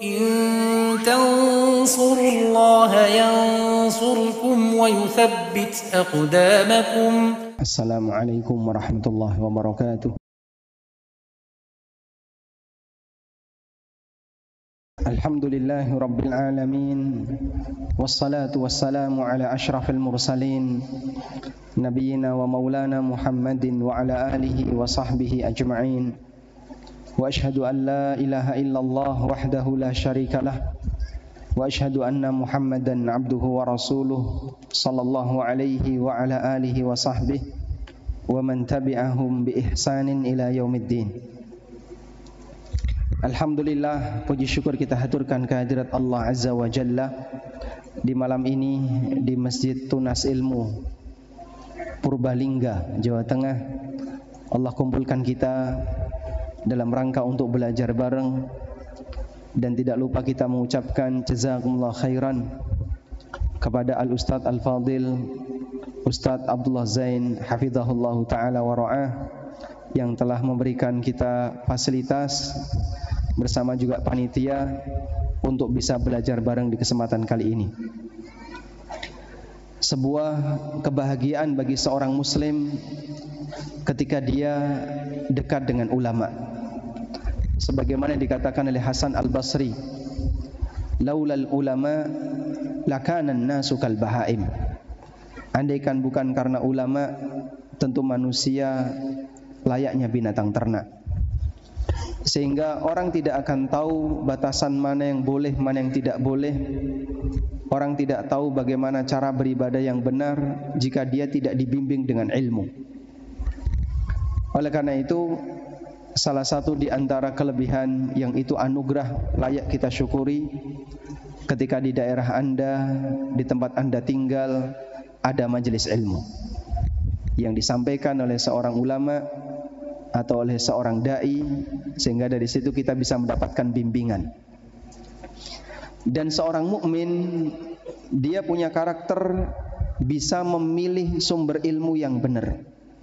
إن تنصروا الله ينصركم ويثبت أقدامكم. السلام عليكم ورحمة الله وبركاته. الحمد لله رب العالمين والصلاة والسلام على أشرف المرسلين نبينا ومولانا محمد وعلى آله وصحبه أجمعين وأشهد أن لا إله إلا الله وحده لا شريك له وأشهد أن محمدا عبده ورسوله صلى الله عليه وعلى آله وصحبه ومن تبعهم بإحسان إلى يوم الدين. Alhamdulillah, puji syukur kita haturkan kehadirat Allah Azza wa Jalla di malam ini di Masjid Tunas Ilmu Purbalingga, Jawa Tengah. Allah kumpulkan kita dalam rangka untuk belajar bareng, dan tidak lupa kita mengucapkan jazakumullah khairan kepada Al-Ustadz Al-Fadil Ustadz Abdullah Zain hafizahullahu ta'ala wa ra'ah, yang telah memberikan kita fasilitas bersama juga panitia untuk bisa belajar bareng di kesempatan kali ini. Sebuah kebahagiaan bagi seorang muslim ketika dia dekat dengan ulama. Sebagaimana dikatakan oleh Hasan Al-Basri, laulal ulama lakana an-nasu kal bahaim. Andaikan bukan karena ulama, tentu manusia layaknya binatang ternak. Sehingga orang tidak akan tahu batasan mana yang boleh, mana yang tidak boleh. Orang tidak tahu bagaimana cara beribadah yang benar jika dia tidak dibimbing dengan ilmu. Oleh karena itu, salah satu di antara kelebihan yang itu anugerah layak kita syukuri, ketika di daerah Anda, di tempat Anda tinggal, ada majelis ilmu yang disampaikan oleh seorang ulama atau oleh seorang dai, sehingga dari situ kita bisa mendapatkan bimbingan. Dan seorang mukmin, dia punya karakter bisa memilih sumber ilmu yang benar.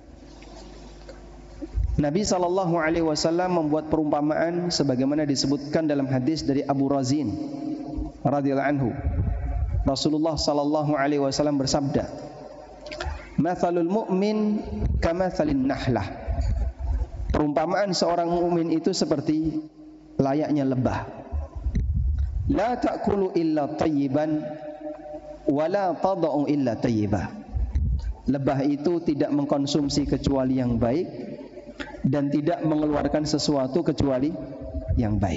Nabi SAW membuat perumpamaan sebagaimana disebutkan dalam hadis dari Abu Razin radhiyallahu anhu. Rasulullah SAW bersabda, "Mathalul mu'min kamathalin nahlah." Perumpamaan seorang mukmin itu seperti layaknya lebah. La ta'kulu illa tayyiban wa la tada'u illa tayyibah. Lebah itu tidak mengkonsumsi kecuali yang baik dan tidak mengeluarkan sesuatu kecuali yang baik.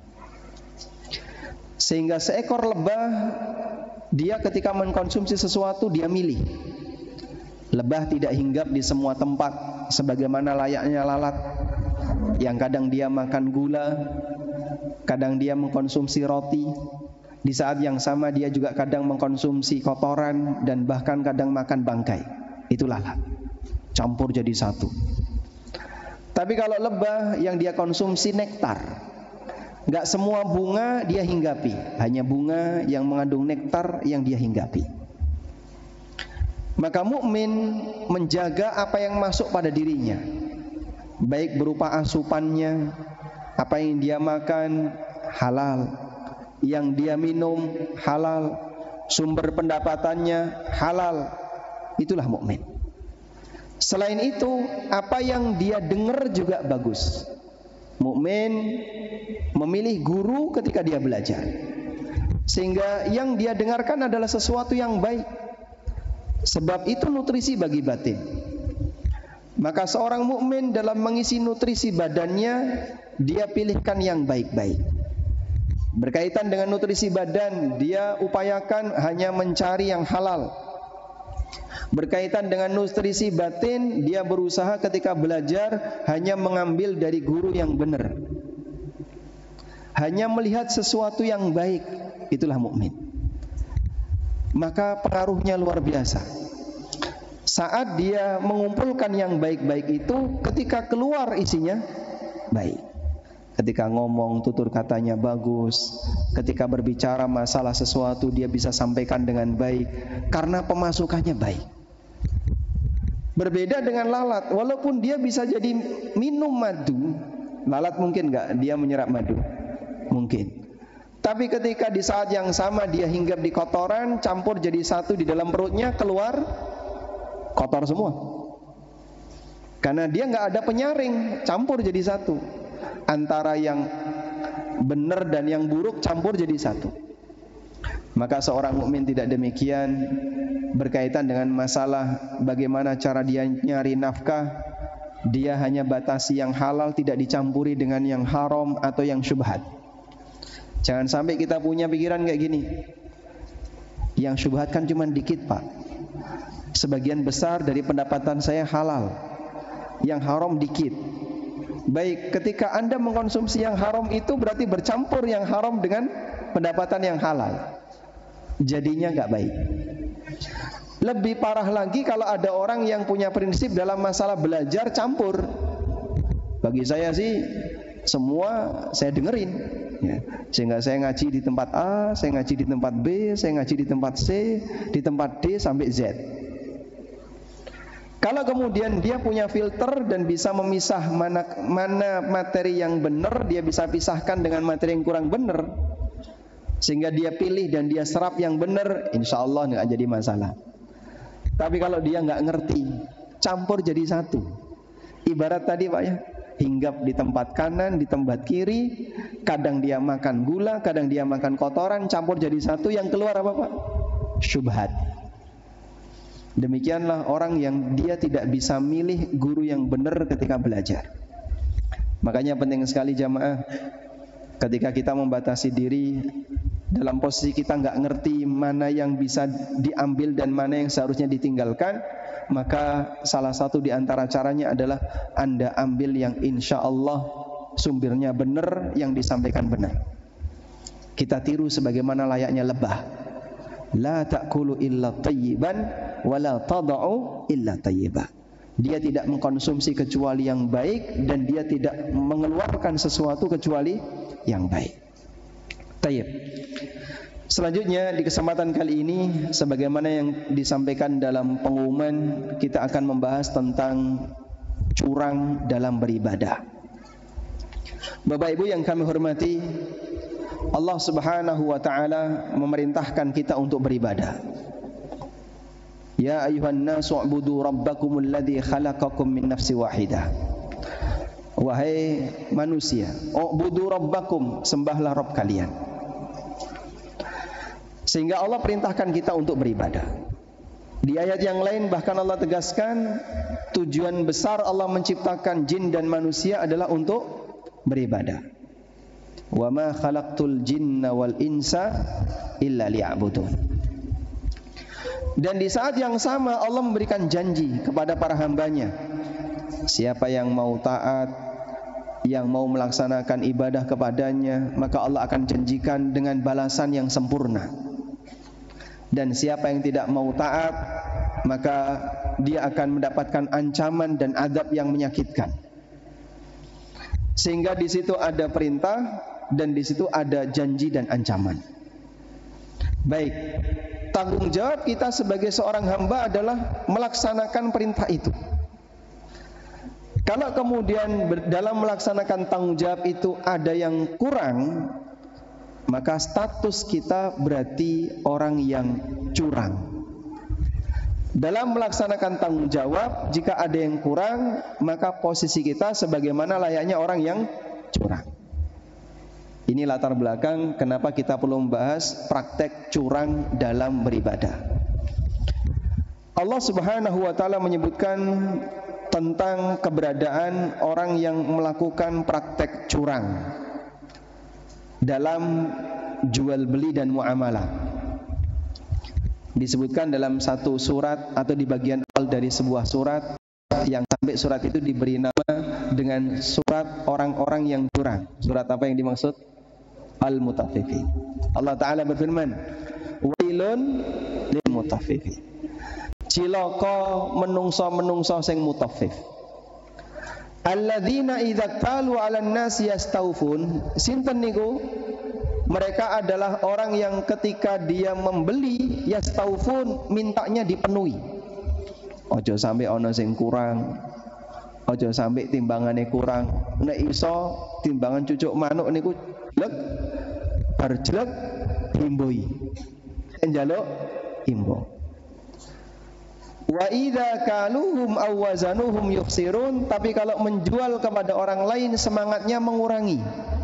Sehingga seekor lebah, dia ketika mengkonsumsi sesuatu dia milih. Lebah tidak hinggap di semua tempat sebagaimana layaknya lalat, yang kadang dia makan gula, kadang dia mengkonsumsi roti. Di saat yang sama dia juga kadang mengkonsumsi kotoran dan bahkan kadang makan bangkai. Itu lalat, campur jadi satu. Tapi kalau lebah yang dia konsumsi nektar, gak semua bunga dia hinggapi, hanya bunga yang mengandung nektar yang dia hinggapi. Maka mukmin menjaga apa yang masuk pada dirinya, baik berupa asupannya, apa yang dia makan halal, yang dia minum halal, sumber pendapatannya halal. Itulah mukmin. Selain itu, apa yang dia dengar juga bagus. Mukmin memilih guru ketika dia belajar, sehingga yang dia dengarkan adalah sesuatu yang baik. Sebab itu nutrisi bagi batin. Maka seorang mukmin dalam mengisi nutrisi badannya, dia pilihkan yang baik-baik. Berkaitan dengan nutrisi badan, dia upayakan hanya mencari yang halal. Berkaitan dengan nutrisi batin, dia berusaha ketika belajar hanya mengambil dari guru yang benar, hanya melihat sesuatu yang baik. Itulah mukmin. Maka pengaruhnya luar biasa. Saat dia mengumpulkan yang baik-baik itu, ketika keluar isinya baik. Ketika ngomong tutur katanya bagus, ketika berbicara masalah sesuatu dia bisa sampaikan dengan baik karena pemasukannya baik. Berbeda dengan lalat, walaupun dia bisa jadi minum madu, lalat mungkin enggak dia menyerap madu? Mungkin. Tapi ketika di saat yang sama dia hinggap di kotoran, campur jadi satu di dalam perutnya, keluar kotor semua. Karena dia nggak ada penyaring, campur jadi satu. Antara yang benar dan yang buruk campur jadi satu. Maka seorang mukmin tidak demikian. Berkaitan dengan masalah bagaimana cara dia nyari nafkah, dia hanya batasi yang halal, tidak dicampuri dengan yang haram atau yang syubhat. Jangan sampai kita punya pikiran kayak gini, yang syubhat kan cuma dikit pak, sebagian besar dari pendapatan saya halal, yang haram dikit. Baik, ketika Anda mengkonsumsi yang haram itu berarti bercampur yang haram dengan pendapatan yang halal, jadinya nggak baik. Lebih parah lagi kalau ada orang yang punya prinsip dalam masalah belajar campur. Bagi saya sih semua saya dengerin ya. Sehingga saya ngaji di tempat A, saya ngaji di tempat B, saya ngaji di tempat C, di tempat D sampai Z. Kalau kemudian dia punya filter dan bisa memisah mana materi yang benar, dia bisa pisahkan dengan materi yang kurang benar, sehingga dia pilih dan dia serap yang benar, insya Allah nggak jadi masalah. Tapi kalau dia nggak ngerti, campur jadi satu. Ibarat tadi pak ya, hinggap di tempat kanan, di tempat kiri, kadang dia makan gula, kadang dia makan kotoran, campur jadi satu, yang keluar apa pak? Syubhat. Demikianlah orang yang dia tidak bisa milih guru yang benar ketika belajar. Makanya penting sekali jamaah, ketika kita membatasi diri dalam posisi kita nggak ngerti mana yang bisa diambil dan mana yang seharusnya ditinggalkan, maka salah satu di antara caranya adalah Anda ambil yang insya Allah sumbernya benar, yang disampaikan benar. Kita tiru sebagaimana layaknya lebah. La ta'kulu illa tayyiban wa la tada'u illa tayyiban. Dia tidak mengkonsumsi kecuali yang baik, dan dia tidak mengeluarkan sesuatu kecuali yang baik. Tayyib. Selanjutnya di kesempatan kali ini, sebagaimana yang disampaikan dalam pengumuman, kita akan membahas tentang curang dalam beribadah. Bapak Ibu yang kami hormati, Allah Subhanahu wa taala memerintahkan kita untuk beribadah. Ya ayuhan nasu ubudu rabbakumul ladzi khalaqakum min nafsin wahidah. Wahai manusia, ubudu rabbakum, sembahlah Rabb kalian. Sehingga Allah perintahkan kita untuk beribadah. Di ayat yang lain bahkan Allah tegaskan tujuan besar Allah menciptakan jin dan manusia adalah untuk beribadah. Wa ma khalaqtul jinna wal insa illa liya'budun. Dan di saat yang sama Allah memberikan janji kepada para hambanya, siapa yang mau taat, yang mau melaksanakan ibadah kepadanya, maka Allah akan janjikan dengan balasan yang sempurna. Dan siapa yang tidak mau taat, maka dia akan mendapatkan ancaman dan azab yang menyakitkan. Sehingga di situ ada perintah dan di situ ada janji dan ancaman. Baik, tanggung jawab kita sebagai seorang hamba adalah melaksanakan perintah itu. Kalau kemudian dalam melaksanakan tanggung jawab itu ada yang kurang, maka status kita berarti orang yang curang. Dalam melaksanakan tanggung jawab, jika ada yang kurang, maka posisi kita sebagaimana layaknya orang yang curang. Ini latar belakang kenapa kita perlu membahas praktek curang dalam beribadah. Allah Subhanahu wa taala menyebutkan tentang keberadaan orang yang melakukan praktek curang dalam jual beli dan muamalah. Disebutkan dalam satu surat atau di bagian awal dari sebuah surat, yang sampai surat itu diberi nama dengan surat orang-orang yang curang. Surat apa yang dimaksud? Al-Mutaffifin. Allah Ta'ala berfirman, wailun lil mutaffifin. Cilaka menungso-menungso sing mutaffif. Alladzina idza talu 'alan nasi yastawfun. Sinten niku? Mereka adalah orang yang ketika dia membeli yastawfun, mintanya dipenuhi. Ojo sampai ana sing kurang. Ojo sampai timbangane kurang. Nek iso timbangan cucuk manuk niku lek bar jelek himboi. Njaluk imbo. Wa idza kaluhum aw wazanuhum yukhsirun, tapi kalau menjual kepada orang lain semangatnya mengurangi.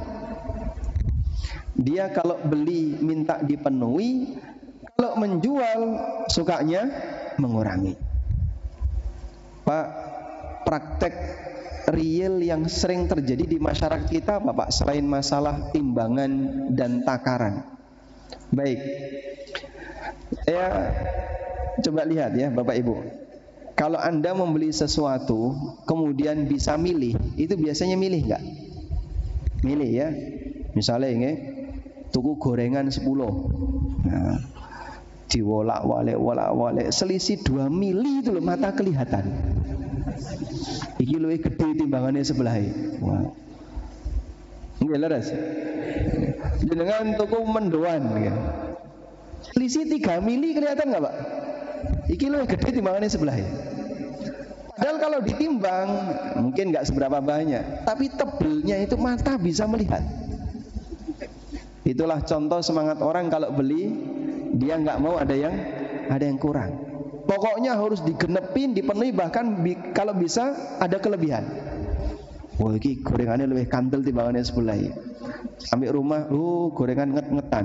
Dia kalau beli minta dipenuhi, kalau menjual sukanya mengurangi. Pak, praktek real yang sering terjadi di masyarakat kita apa Pak, selain masalah timbangan dan takaran? Baik, ya coba lihat ya Bapak Ibu. Kalau Anda membeli sesuatu kemudian bisa milih, itu biasanya milih nggak? Milih ya. Misalnya ini tuku gorengan 10, nah, diwolak-walik selisih 2 mili itu loh, mata kelihatan. Iki luwih gede timbangannya sebelah. Wah. Nggih leres. Jenengan tuku mendoan ya. Selisih 3 mili kelihatan nggak Pak? Iki luwih gede timbangannya sebelah. Padahal kalau ditimbang mungkin nggak seberapa banyak, tapi tebelnya itu mata bisa melihat. Itulah contoh semangat orang kalau beli, dia nggak mau ada yang kurang. Pokoknya harus digenepin, dipenuhi, bahkan kalau bisa ada kelebihan. Wah, ini gorengannya lebih kantel timbangannya sebelah. Sampai rumah, gorengan nget-ngetan.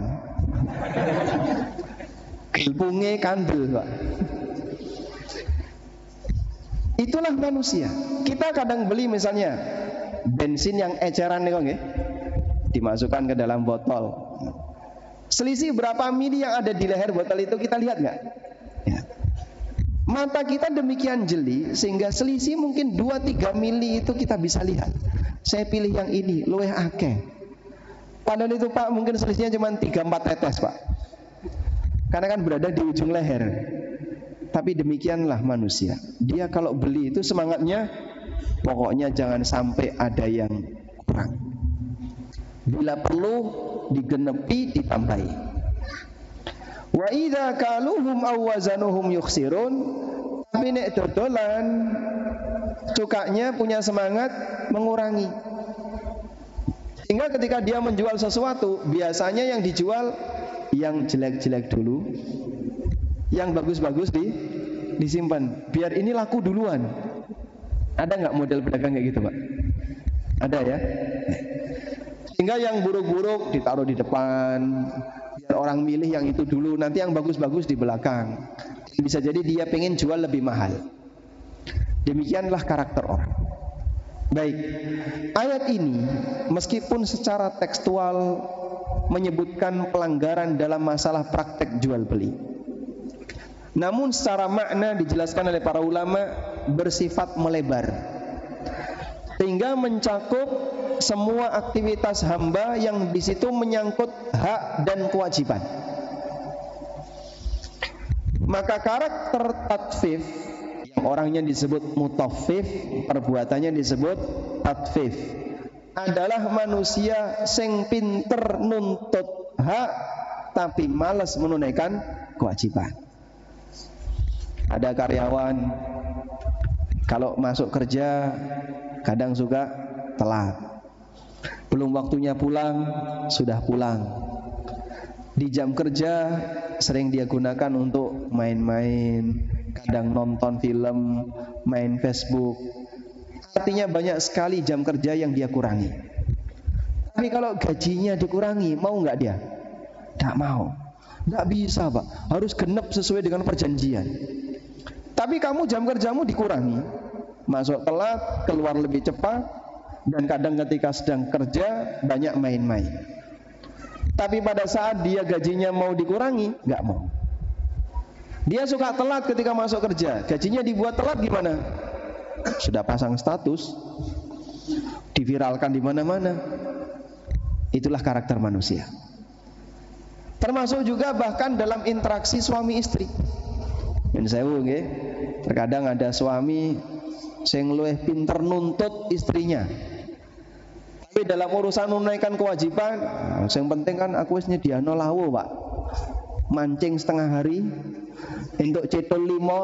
Gilpunge kantel, Pak. Itulah manusia. Kita kadang beli misalnya bensin yang eceran nih, nggih, dimasukkan ke dalam botol. Selisih berapa mili yang ada di leher botol itu kita lihat nggak? Ya. Mata kita demikian jeli sehingga selisih mungkin 2-3 mili itu kita bisa lihat. Saya pilih yang ini, luwih akeh. Padahal itu Pak mungkin selisihnya cuma 3-4 tetes Pak. Karena kan berada di ujung leher. Tapi demikianlah manusia. Dia kalau beli itu semangatnya pokoknya jangan sampai ada yang kurang. Bila perlu digenepi, ditambahi. Wa idza kaluhum aw wazanuhum yukhsirun, tapi nek dodolan sukanya punya semangat mengurangi. Sehingga ketika dia menjual sesuatu, biasanya yang dijual yang jelek-jelek dulu, yang bagus-bagus disimpan, biar ini laku duluan. Ada nggak model pedagang kayak gitu Pak? Ada ya. Sehingga yang buruk-buruk ditaruh di depan, biar orang milih yang itu dulu, nanti yang bagus-bagus di belakang. Bisa jadi dia pengen jual lebih mahal. Demikianlah karakter orang. Baik, ayat ini meskipun secara tekstual menyebutkan pelanggaran dalam masalah praktek jual beli, namun secara makna dijelaskan oleh para ulama bersifat melebar, sehingga mencakup semua aktivitas hamba yang di situ menyangkut hak dan kewajiban. Maka karakter tatfif, yang orangnya disebut mutaffif, perbuatannya disebut tatfif, adalah manusia sing pinter nuntut hak tapi malas menunaikan kewajiban. Ada karyawan kalau masuk kerja kadang suka telat, belum waktunya pulang sudah pulang. Di jam kerja sering dia gunakan untuk main-main, kadang nonton film, main Facebook. Artinya banyak sekali jam kerja yang dia kurangi. Tapi kalau gajinya dikurangi, mau nggak dia? Nggak mau. Nggak bisa Pak, harus genep sesuai dengan perjanjian. Tapi kamu jam kerjamu dikurangi, masuk telat, keluar lebih cepat, dan kadang ketika sedang kerja banyak main-main. Tapi pada saat dia gajinya mau dikurangi, nggak mau. Dia suka telat ketika masuk kerja, gajinya dibuat telat gimana? Sudah pasang status, diviralkan di mana-mana. Itulah karakter manusia. Termasuk juga bahkan dalam interaksi suami istri. Dan saya nggih, terkadang ada suami sing luwih pinter nuntut istrinya. Tapi dalam urusan menunaikan kewajiban, yang penting kan aku wis nyediano lawo, Pak. Mancing setengah hari, entuk cetul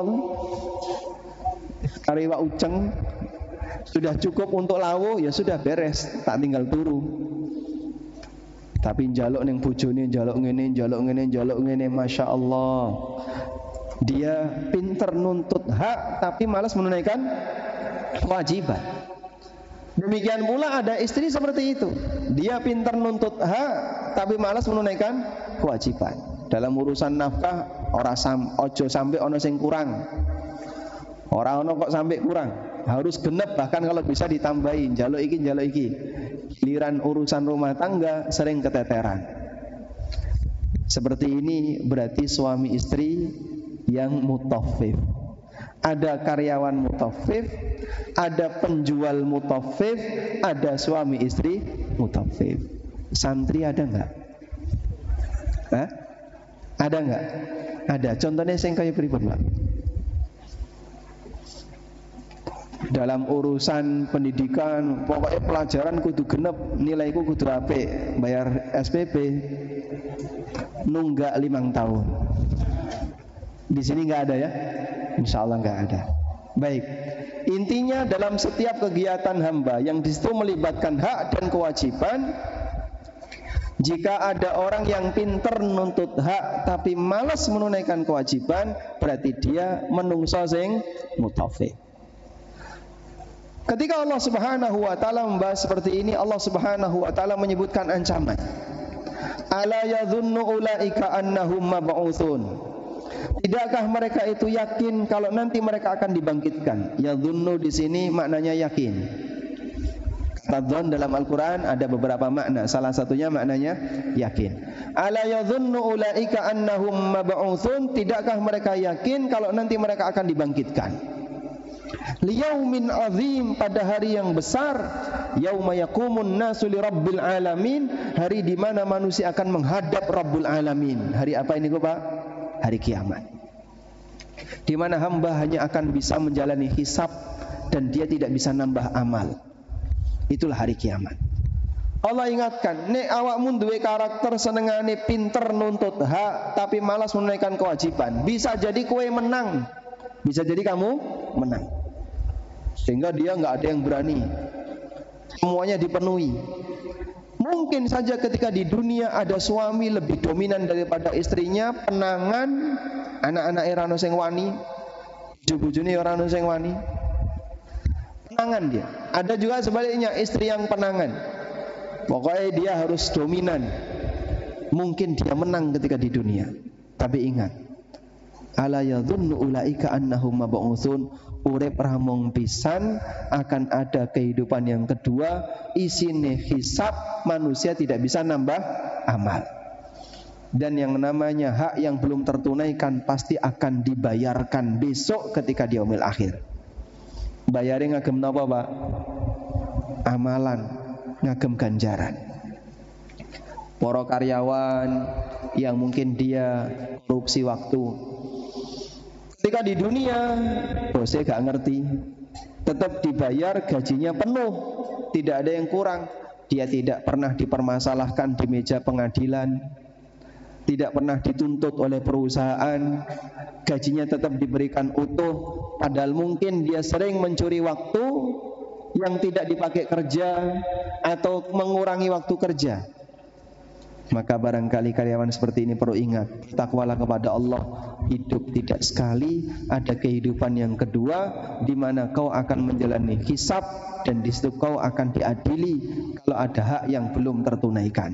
5, kari wak uceng, sudah cukup untuk lawo, ya sudah beres, tak tinggal turu. Tapi njaluk ning bojone, njaluk ngene, Masya Allah. Dia pinter nuntut hak tapi malas menunaikan kewajiban. Demikian pula ada istri seperti itu. Dia pinter nuntut hak tapi malas menunaikan kewajiban. Dalam urusan nafkah ojo sampai ono sing kurang. Ora ono kok sampai kurang. Harus genep, bahkan kalau bisa ditambahin, njaluk iki. Giliran urusan rumah tangga sering keteteran. Seperti ini berarti suami istri yang mutaffif. Ada karyawan mutaffif, ada penjual mutaffif, ada suami istri mutaffif. Santri ada enggak? Hah? Ada enggak? Ada. Contohnya sing kaya pripun, Pak? Dalam urusan pendidikan, pokoknya pelajaran kudu genep, nilaiku kudu apik, bayar SPP nunggak 5 tahun. Di sini nggak ada ya? Insya Allah nggak ada. Baik, intinya dalam setiap kegiatan hamba yang di situ melibatkan hak dan kewajiban, jika ada orang yang pinter nuntut hak tapi malas menunaikan kewajiban, berarti dia menungso sing mutaffif. Ketika Allah Subhanahu wa taala membahas seperti ini, Allah Subhanahu wa taala menyebutkan ancaman. Ala yadhunnu ulaika annahum mab'utsun. Tidakkah mereka itu yakin kalau nanti mereka akan dibangkitkan? Yadhunnu di sini maknanya yakin. Kata dzan dalam Al-Qur'an ada beberapa makna, salah satunya maknanya yakin. Ala yadhunnu ulaika annahum mab'utsun. Tidakkah mereka yakin kalau nanti mereka akan dibangkitkan? Liyaumin azim, pada hari yang besar, yauma yaqumun nasu li rabbil alamin, hari di mana manusia akan menghadap Rabbul Alamin. Hari apa ini Pak? Hari kiamat. Di mana hamba hanya akan bisa menjalani hisab dan dia tidak bisa nambah amal. Itulah hari kiamat. Allah ingatkan, nek awakmu duwe karakter senengane pinter nuntut hak tapi malas menunaikan kewajiban, bisa jadi kowe menang. Bisa jadi kamu menang. Sehingga dia nggak ada yang berani, semuanya dipenuhi. Mungkin saja ketika di dunia ada suami lebih dominan daripada istrinya, penangan, anak-anak erano sing wani, bojo-bojone erano sing wani, penangan dia. Ada juga sebaliknya, istri yang penangan, pokoknya dia harus dominan. Mungkin dia menang ketika di dunia, tapi ingat, ala yadhunnu ulaika annahum mab'utsun. Urip ramong pisan, akan ada kehidupan yang kedua, isine hisab, manusia tidak bisa nambah amal. Dan yang namanya hak yang belum tertunaikan pasti akan dibayarkan besok ketika di yaumil akhir. Bayarin ngagem napa, Pak? Amalan, ngagem ganjaran. Para karyawan yang mungkin dia korupsi waktu, ketika di dunia bosnya gak ngerti, tetap dibayar gajinya penuh, tidak ada yang kurang. Dia tidak pernah dipermasalahkan di meja pengadilan, tidak pernah dituntut oleh perusahaan, gajinya tetap diberikan utuh. Padahal mungkin dia sering mencuri waktu yang tidak dipakai kerja atau mengurangi waktu kerja. Maka barangkali karyawan seperti ini perlu ingat, takwalah kepada Allah. Hidup tidak sekali, ada kehidupan yang kedua, di mana kau akan menjalani hisab dan di situ kau akan diadili kalau ada hak yang belum tertunaikan.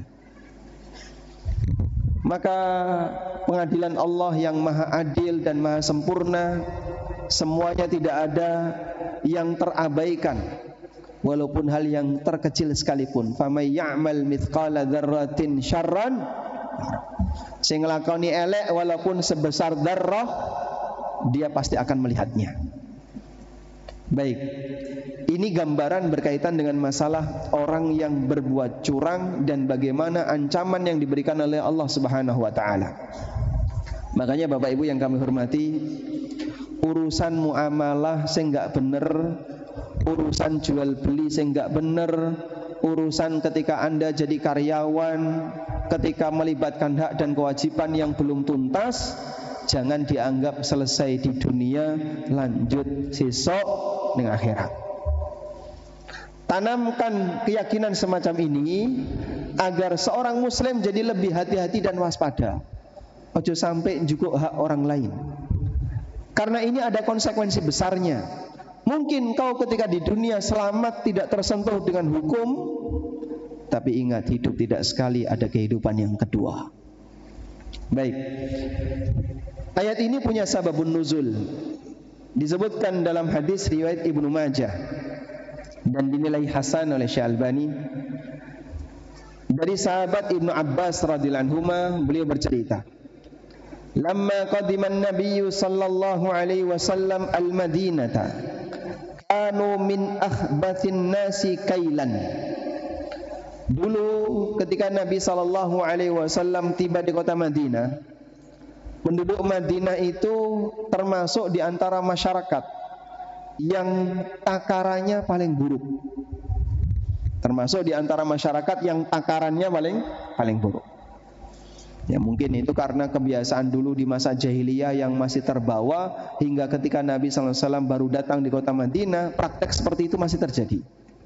Maka pengadilan Allah yang maha adil dan maha sempurna, semuanya tidak ada yang terabaikan. Walaupun hal yang terkecil sekalipun, famay ya'mal mithqala dzarratin syarran, sing nglakoni elek walaupun sebesar dzarrah, dia pasti akan melihatnya. Baik, ini gambaran berkaitan dengan masalah orang yang berbuat curang dan bagaimana ancaman yang diberikan oleh Allah Subhanahu wa taala. Makanya Bapak Ibu yang kami hormati, urusan muamalah sing enggak bener, urusan jual beli sing enggak bener, urusan ketika Anda jadi karyawan, ketika melibatkan hak dan kewajiban yang belum tuntas, jangan dianggap selesai di dunia, lanjut sesok ning akhirat. Tanamkan keyakinan semacam ini, agar seorang muslim jadi lebih hati-hati dan waspada. Ojo sampai njukuk hak orang lain. Karena ini ada konsekuensi besarnya. Mungkin kau ketika di dunia selamat tidak tersentuh dengan hukum, tapi ingat hidup tidak sekali, ada kehidupan yang kedua. Baik. Ayat ini punya sababun nuzul. Disebutkan dalam hadis riwayat Ibnu Majah dan dinilai hasan oleh Syekh Albani. Dari sahabat Ibnu Abbas radhiyallahu anhuma, beliau bercerita, "Lamma qadima an-nabiy sallallahu alaihi wasallam al-Madinata, kanu min akhbathin nasi kailan." Dulu ketika Nabi sallallahu alaihi wasallam tiba di kota Madinah, penduduk Madinah itu termasuk di antara masyarakat yang takarannya paling buruk. Termasuk di antara masyarakat yang takarannya paling buruk. Ya mungkin itu karena kebiasaan dulu di masa jahiliyah yang masih terbawa hingga ketika Nabi sallallahu alaihi wasallam baru datang di kota Madinah, praktek seperti itu masih terjadi.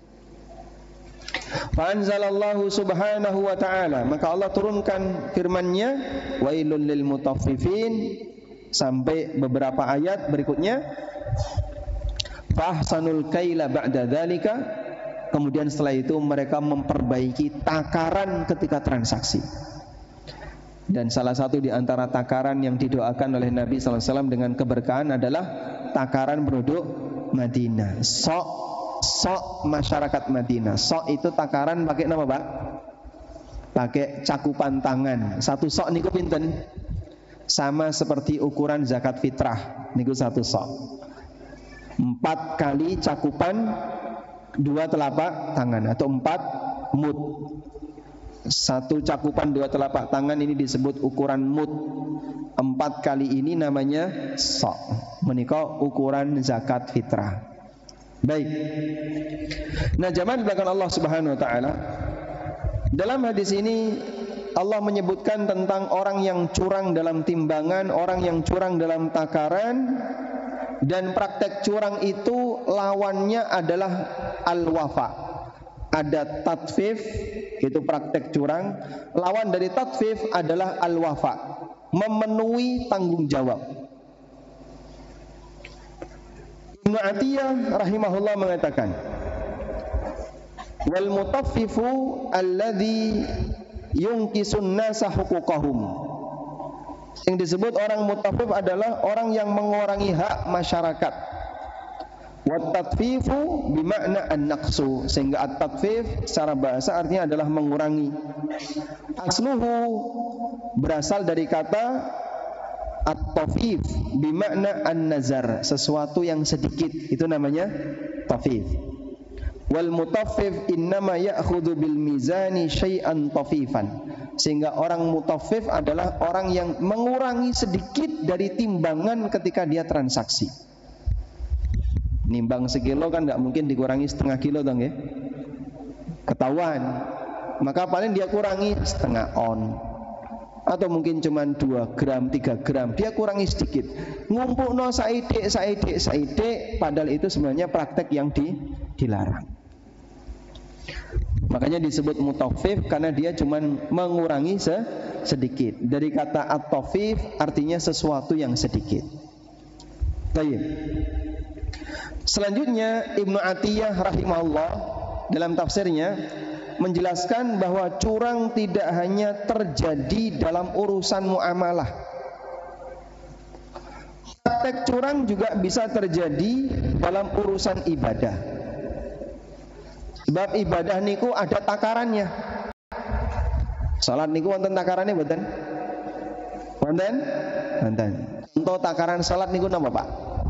Fa anzalallahu subhanahu wa ta'ala, maka Allah turunkan firman-Nya, wailul lil mutaffifin, sampai beberapa ayat berikutnya, fa ahsanul kaila ba'da dzalika, kemudian setelah itu mereka memperbaiki takaran ketika transaksi. Dan salah satu di antara takaran yang didoakan oleh Nabi sallallahu alaihi wasallam dengan keberkahan adalah takaran penduduk Madinah. Sok masyarakat Madinah. Sok itu takaran pakai nama, Pak? Pakai cakupan tangan. Satu sok niku pinten? Sama seperti ukuran zakat fitrah. Niku satu sok. 4 kali cakupan 2 telapak tangan atau 4 mud. Satu cakupan 2 telapak tangan ini disebut ukuran mud. 4 kali ini namanya sok. Menika ukuran zakat fitrah. Baik. Nah, zaman belakang Allah Subhanahu wa taala, dalam hadis ini Allah menyebutkan tentang orang yang curang dalam timbangan, orang yang curang dalam takaran, dan praktek curang itu lawannya adalah al-wafa. Ada tatfif, itu praktek curang. Lawan dari tatfif adalah al-wafa, memenuhi tanggung jawab. Ibnu Atiyah rahimahullah mengatakan, wal mutaffifu alladhi yunkisun nasa huquqahum. Yang disebut orang mutaffif adalah orang yang mengurangi hak masyarakat. Wat tatfifu bimakna an-naqsu, sehingga at-tatfif secara bahasa artinya adalah mengurangi. Asluhu berasal dari kata at-tafif bimakna an-nazar, sesuatu yang sedikit, itu namanya tafif. Wal mutaffif innama ya'khudhu bil mizani syai'an tafifan, sehingga orang mutaffif adalah orang yang mengurangi sedikit dari timbangan ketika dia transaksi. Nimbang sekilo kan enggak mungkin dikurangi setengah kilo dong ya, ketahuan. Maka paling dia kurangi setengah on, atau mungkin cuma 2 gram, 3 gram, dia kurangi sedikit. Ngumpulno saidik, padahal itu sebenarnya praktek yang dilarang. Makanya disebut mutaffif karena dia cuma mengurangi sedikit. Dari kata at-tafif artinya sesuatu yang sedikit. Baik. Selanjutnya Ibnu Atiyah rahimahullah dalam tafsirnya menjelaskan bahwa curang tidak hanya terjadi dalam urusan muamalah. Praktek curang juga bisa terjadi dalam urusan ibadah. Sebab ibadah niku ada takarannya. Salat niku wonten takarannya mboten? Wonten? Wonten. Contoh takaran salat niku napa, Pak?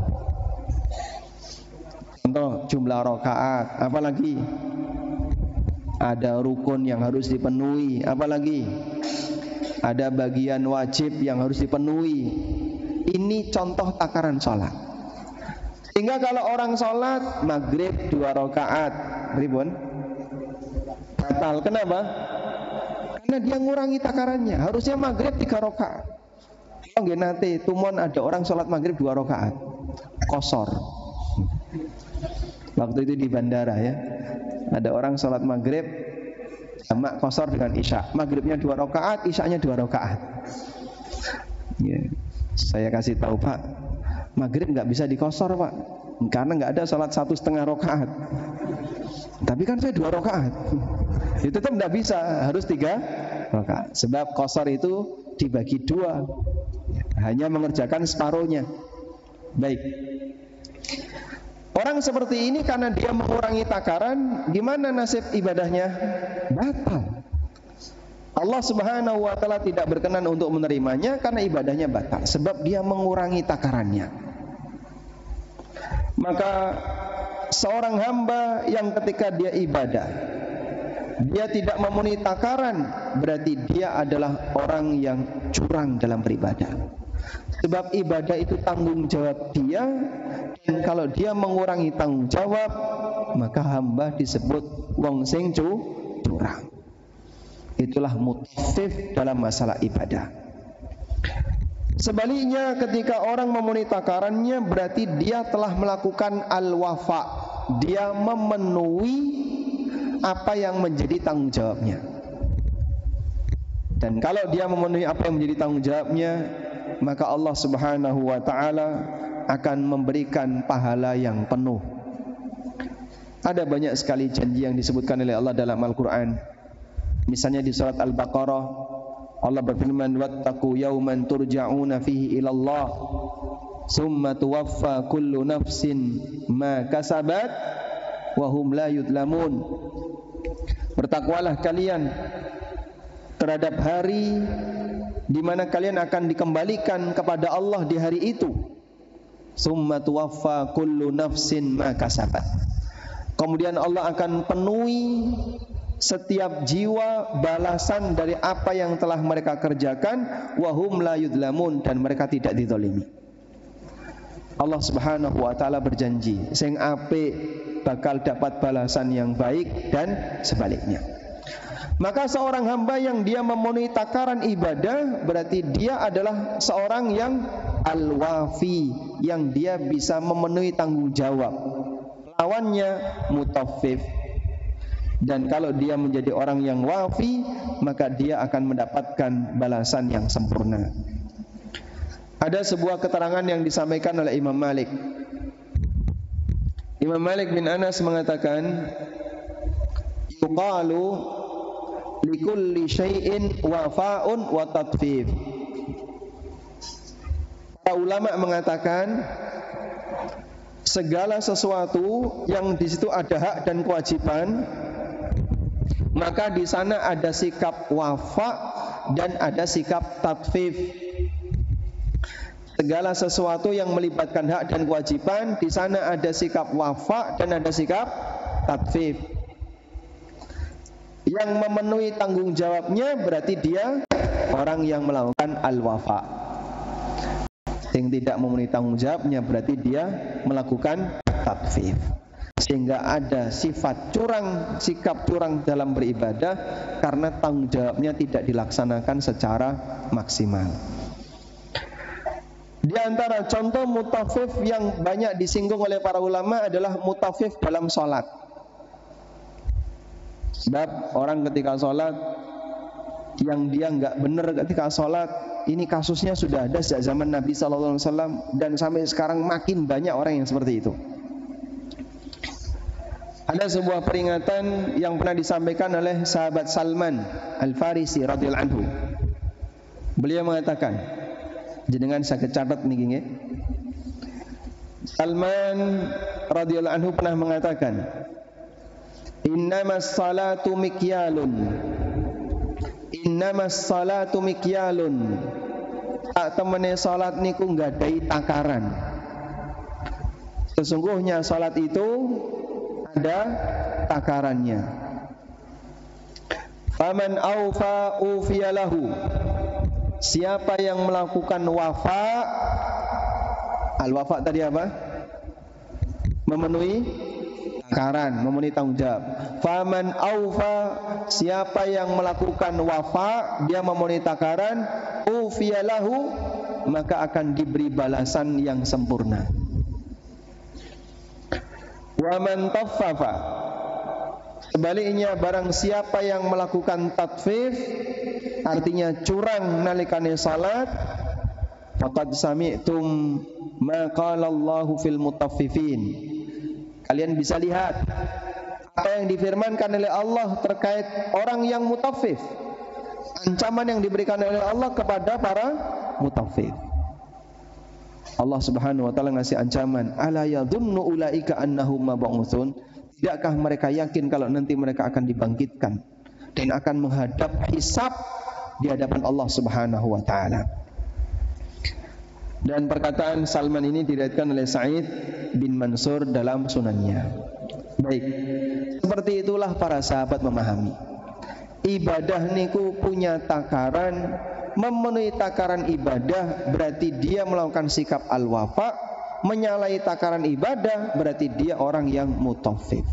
Contoh jumlah rakaat, apalagi ada rukun yang harus dipenuhi, apalagi ada bagian wajib yang harus dipenuhi. Ini contoh takaran sholat. Sehingga kalau orang sholat maghrib 2 rakaat, ribun batal. Kenapa? Karena dia ngurangi takarannya. Harusnya maghrib 3 rakaat. Kalau nggih nate tumon ada orang sholat maghrib 2 rakaat, kosor. Waktu itu di bandara ya, ada orang sholat maghrib jamak qasar dengan isya. Maghribnya 2 rakaat, isyanya 2 rakaat. Ya. Saya kasih tahu Pak, maghrib nggak bisa dikosor Pak, karena nggak ada sholat 1,5 rakaat. Tapi kan saya 2 rakaat. Itu tetap nggak bisa, harus 3 rakaat. Sebab qasar itu dibagi 2, hanya mengerjakan separuhnya. Baik. Orang seperti ini karena dia mengurangi takaran, gimana nasib ibadahnya? Batal. Allah Subhanahu wa taala tidak berkenan untuk menerimanya karena ibadahnya batal, sebab dia mengurangi takarannya. Maka seorang hamba yang ketika dia ibadah, dia tidak memenuhi takaran, berarti dia adalah orang yang curang dalam beribadah. Sebab ibadah itu tanggung jawab dia, dan kalau dia mengurangi tanggung jawab, maka hamba disebut wong sing curang. Itulah mutaffif dalam masalah ibadah. Sebaliknya, ketika orang memenuhi takarannya, berarti dia telah melakukan al-wafa. Dia memenuhi apa yang menjadi tanggung jawabnya. Dan kalau dia memenuhi apa yang menjadi tanggung jawabnya, maka Allah Subhanahu wa taala akan memberikan pahala yang penuh. Ada banyak sekali janji yang disebutkan oleh Allah dalam Al-Qur'an. Misalnya di surat Al-Baqarah, Allah berfirman, wattaqu yawman turja'una fihi ila Allah summa tuwaffa kullu nafsin ma kasabat wa hum la yudlamun. Bertakwalah kalian terhadap hari di mana kalian akan dikembalikan kepada Allah di hari itu. Summa tuwaffa kullu nafsin ma kasabat. Kemudian Allah akan penuhi setiap jiwa balasan dari apa yang telah mereka kerjakan, wa hum la yudlamun, dan mereka tidak dizalimi. Allah Subhanahu wa taala berjanji, sing apik bakal dapat balasan yang baik dan sebaliknya. Maka seorang hamba yang dia memenuhi takaran ibadah, berarti dia adalah seorang yang al-wafi, yang dia bisa memenuhi tanggung jawab. Lawannya mutaffif. Dan kalau dia menjadi orang yang wafi, maka dia akan mendapatkan balasan yang sempurna. Ada sebuah keterangan yang disampaikan oleh Imam Malik. Imam Malik bin Anas mengatakan, yuqalu likulli syai'in wafa'un wa tatfif. Para ulama mengatakan, segala sesuatu yang di situ ada hak dan kewajiban, maka di sana ada sikap wafa dan ada sikap tatfif. Segala sesuatu yang melibatkan hak dan kewajiban, di sana ada sikap wafa dan ada sikap tatfif. Yang memenuhi tanggung jawabnya berarti dia orang yang melakukan al-wafa. Yang tidak memenuhi tanggung jawabnya berarti dia melakukan tatfif. Sehingga ada sifat curang, sikap curang dalam beribadah karena tanggung jawabnya tidak dilaksanakan secara maksimal. Di antara contoh mutaffif yang banyak disinggung oleh para ulama adalah mutaffif dalam sholat. Sebab orang ketika sholat, yang dia nggak benar ketika sholat, ini kasusnya sudah ada sejak zaman Nabi SAW, dan sampai sekarang makin banyak orang yang seperti itu. Ada sebuah peringatan yang pernah disampaikan oleh sahabat Salman Al-Farisi radhiyallahu anhu. Beliau mengatakan, jenengan saya catat niki nggih. Salman radhiyallahu anhu pernah mengatakan, innamas salatu mikyalun. Innamas salatu mikyalun. Tak temene salat niku nggadahi takaran. Sesungguhnya salat itu ada takarannya. Faman aufa ufiyalahu. Siapa yang melakukan wafa, al-wafa tadi apa? Memenuhi takaran, memenuhi tanggung jawab. Faman aufa, siapa yang melakukan wafa, dia memenuhi takaran, ufiyalahu, maka akan diberi balasan yang sempurna. Wa man taffafa, Sebaliknya barang siapa yang melakukan tatfif, artinya curang nalikane salat, faqad sami'tum ma qala Allahu fil mutaffifin. Kalian bisa lihat apa yang difirmankan oleh Allah terkait orang yang mutaffif. Ancaman yang diberikan oleh Allah kepada para mutaffif. Allah Subhanahu wa taala ngasih ancaman, ala yadhunnu ulaika annahum mab'utsun. Tidakkah mereka yakin kalau nanti mereka akan dibangkitkan dan akan menghadap hisab di hadapan Allah Subhanahu wa taala. Dan perkataan Salman ini diriwayatkan oleh Sa'id bin Mansur dalam sunannya. Baik, seperti itulah para sahabat memahami. Ibadah niku punya takaran, memenuhi takaran ibadah berarti dia melakukan sikap al-wafa. Menyalahi takaran ibadah berarti dia orang yang mutaffif.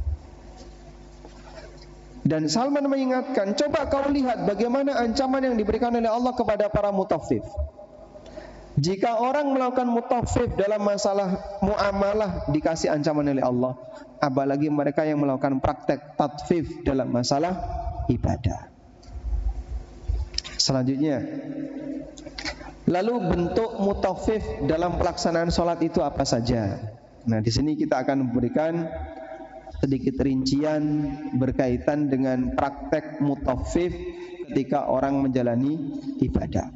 Dan Salman mengingatkan, coba kau lihat bagaimana ancaman yang diberikan oleh Allah kepada para mutaffif. Jika orang melakukan mutaffif dalam masalah muamalah dikasih ancaman oleh Allah, apalagi mereka yang melakukan praktek tatfif dalam masalah ibadah. Selanjutnya, lalu bentuk mutaffif dalam pelaksanaan sholat itu apa saja? Nah, di sini kita akan memberikan sedikit rincian berkaitan dengan praktek mutaffif ketika orang menjalani ibadah.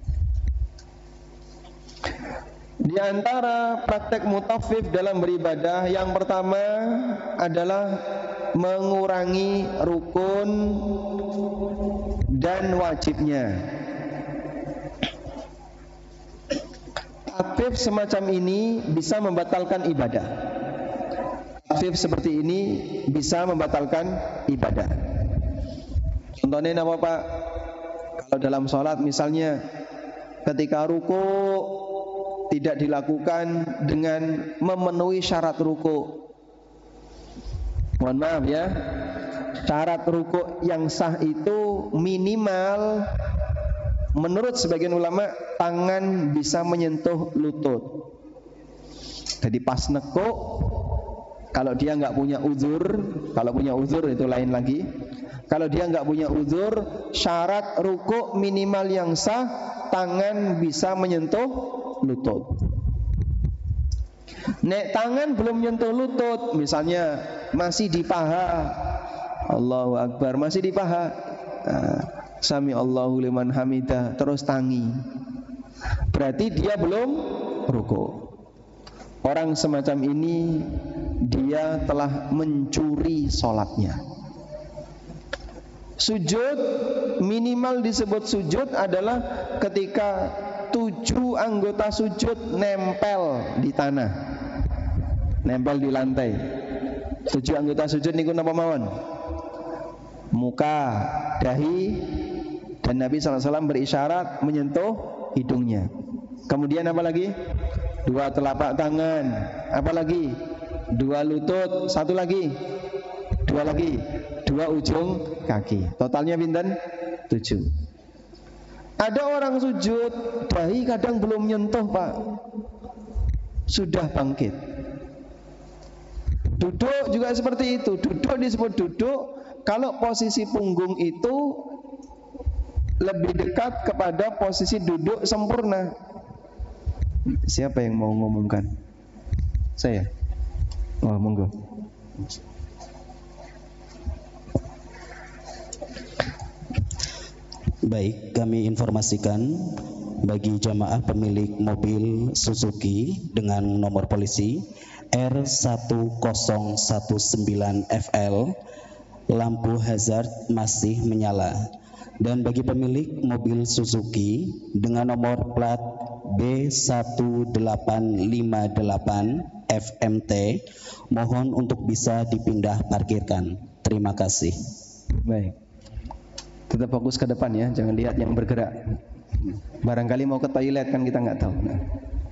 Di antara praktek mutaffif dalam beribadah, yang pertama adalah mengurangi rukun dan wajibnya. Tatfif semacam ini bisa membatalkan ibadah. Tatfif seperti ini bisa membatalkan ibadah. Contohnya apa Pak? Kalau dalam sholat misalnya ketika ruku tidak dilakukan dengan memenuhi syarat ruku. Mohon maaf ya, syarat ruku yang sah itu minimal menurut sebagian ulama tangan bisa menyentuh lutut. Jadi pas nekuk, kalau dia nggak punya uzur, kalau punya uzur itu lain lagi. Kalau dia nggak punya uzur, syarat ruku minimal yang sah tangan bisa menyentuh lutut. Nek tangan belum menyentuh lutut, misalnya masih di paha, Allahu Akbar, masih di paha, Sami Allahu liman hamidah, terus tangi, berarti dia belum ruku. Orang semacam ini dia telah mencuri sholatnya. Sujud, minimal disebut sujud adalah ketika 7 anggota sujud nempel di tanah, nempel di lantai. 7 anggota sujud niku napa mawon? Muka, dahi, dan Nabi SAW berisyarat menyentuh hidungnya. Kemudian apa lagi? 2 telapak tangan. Apa lagi? 2 lutut. 1 lagi? 2 lagi? 2 ujung kaki. Totalnya pinten? 7. Ada orang sujud, dahi kadang belum nyentuh Pak, sudah bangkit. Duduk juga seperti itu. Duduk disebut duduk kalau posisi punggung itu lebih dekat kepada posisi duduk sempurna. Siapa yang mau ngomongkan? Saya? Oh, monggo. Baik, kami informasikan bagi jamaah pemilik mobil Suzuki dengan nomor polisi R1019FL, lampu hazard masih menyala. Dan bagi pemilik mobil Suzuki dengan nomor plat B1858FMT, mohon untuk bisa dipindah parkirkan. Terima kasih. Baik, tetap fokus ke depan ya, jangan lihat yang bergerak. Barangkali mau ke toilet kan kita nggak tahu. Nah,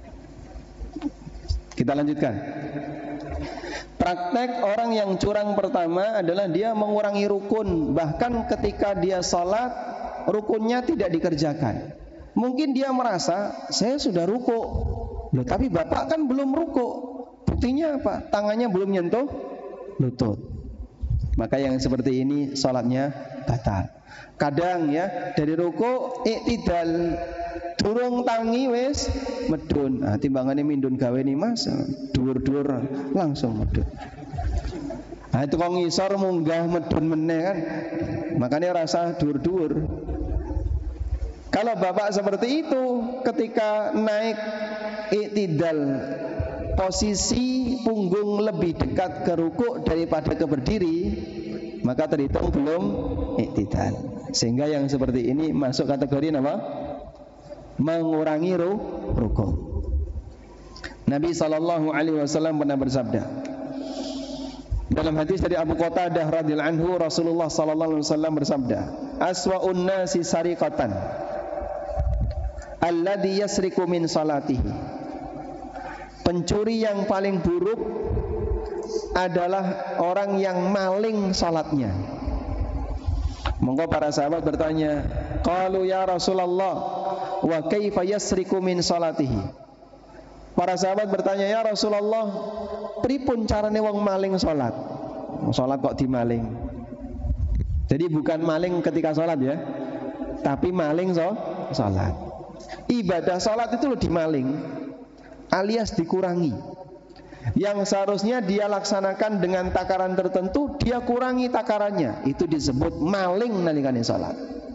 kita lanjutkan. Praktek orang yang curang pertama adalah dia mengurangi rukun. Bahkan ketika dia sholat, rukunnya tidak dikerjakan. Mungkin dia merasa, saya sudah ruku. Loh, tapi bapak kan belum ruku. Buktinya apa? Tangannya belum nyentuh lutut. Maka yang seperti ini salatnya batal. Kadang ya dari ruku iktidal durung tangi wis medun. Nah, timbangane mindun gawe ni Mas, dhuwur-dhuwur langsung medun. Nah, itu kok ngisor munggah medun meneh kan. Makanya rasa dhuwur-dhuwur. Kalau bapak seperti itu ketika naik iktidal posisi punggung lebih dekat ke ruku daripada ke berdiri, maka terhitung belum iktidal. Sehingga yang seperti ini masuk kategori apa? Mengurangi ruku. Nabi SAW pernah bersabda dalam hadis dari Abu Qatadah radhiyallahu anhu, Rasulullah SAW bersabda, aswa'un nasi sariqatan alladhi yasriku min salatihi. Pencuri yang paling buruk adalah orang yang maling salatnya. Monggo para sahabat bertanya, qalu ya Rasulullah wa kaifa yasriku min salatihi. Para sahabat bertanya, ya Rasulullah, pripun carane wong maling salat? Salat kok dimaling? Jadi bukan maling ketika salat ya, tapi maling salat. Ibadah salat itu loh dimaling, alias dikurangi. Yang seharusnya dia laksanakan dengan takaran tertentu, dia kurangi takarannya. Itu disebut maling nalikane salat.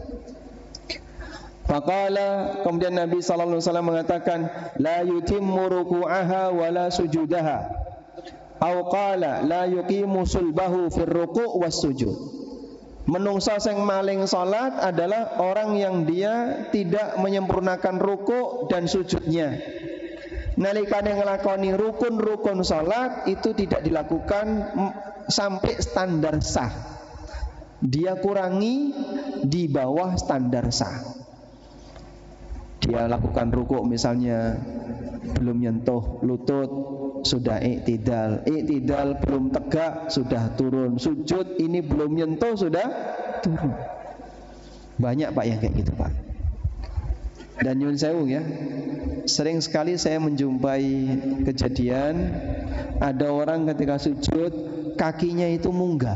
Faqala, kemudian Nabi sallallahu alaihi wasallam mengatakan, la yutimmu ruku'aha wa la sujudaha. Au qala la yuqimu sulbahu fir ruku' was sujud. Menungsa sing maling salat adalah orang yang dia tidak menyempurnakan ruku' dan sujudnya. Nalikane nglakoni rukun-rukun salat itu tidak dilakukan sampai standar sah. Dia kurangi di bawah standar sah. Dia lakukan rukuk misalnya belum nyentuh lutut, sudah iktidal. Iktidal belum tegak, sudah turun. Sujud ini belum nyentuh, sudah turun. Banyak Pak yang kayak gitu Pak. Dan nyun sewu ya, sering sekali saya menjumpai kejadian ada orang ketika sujud kakinya itu munggah,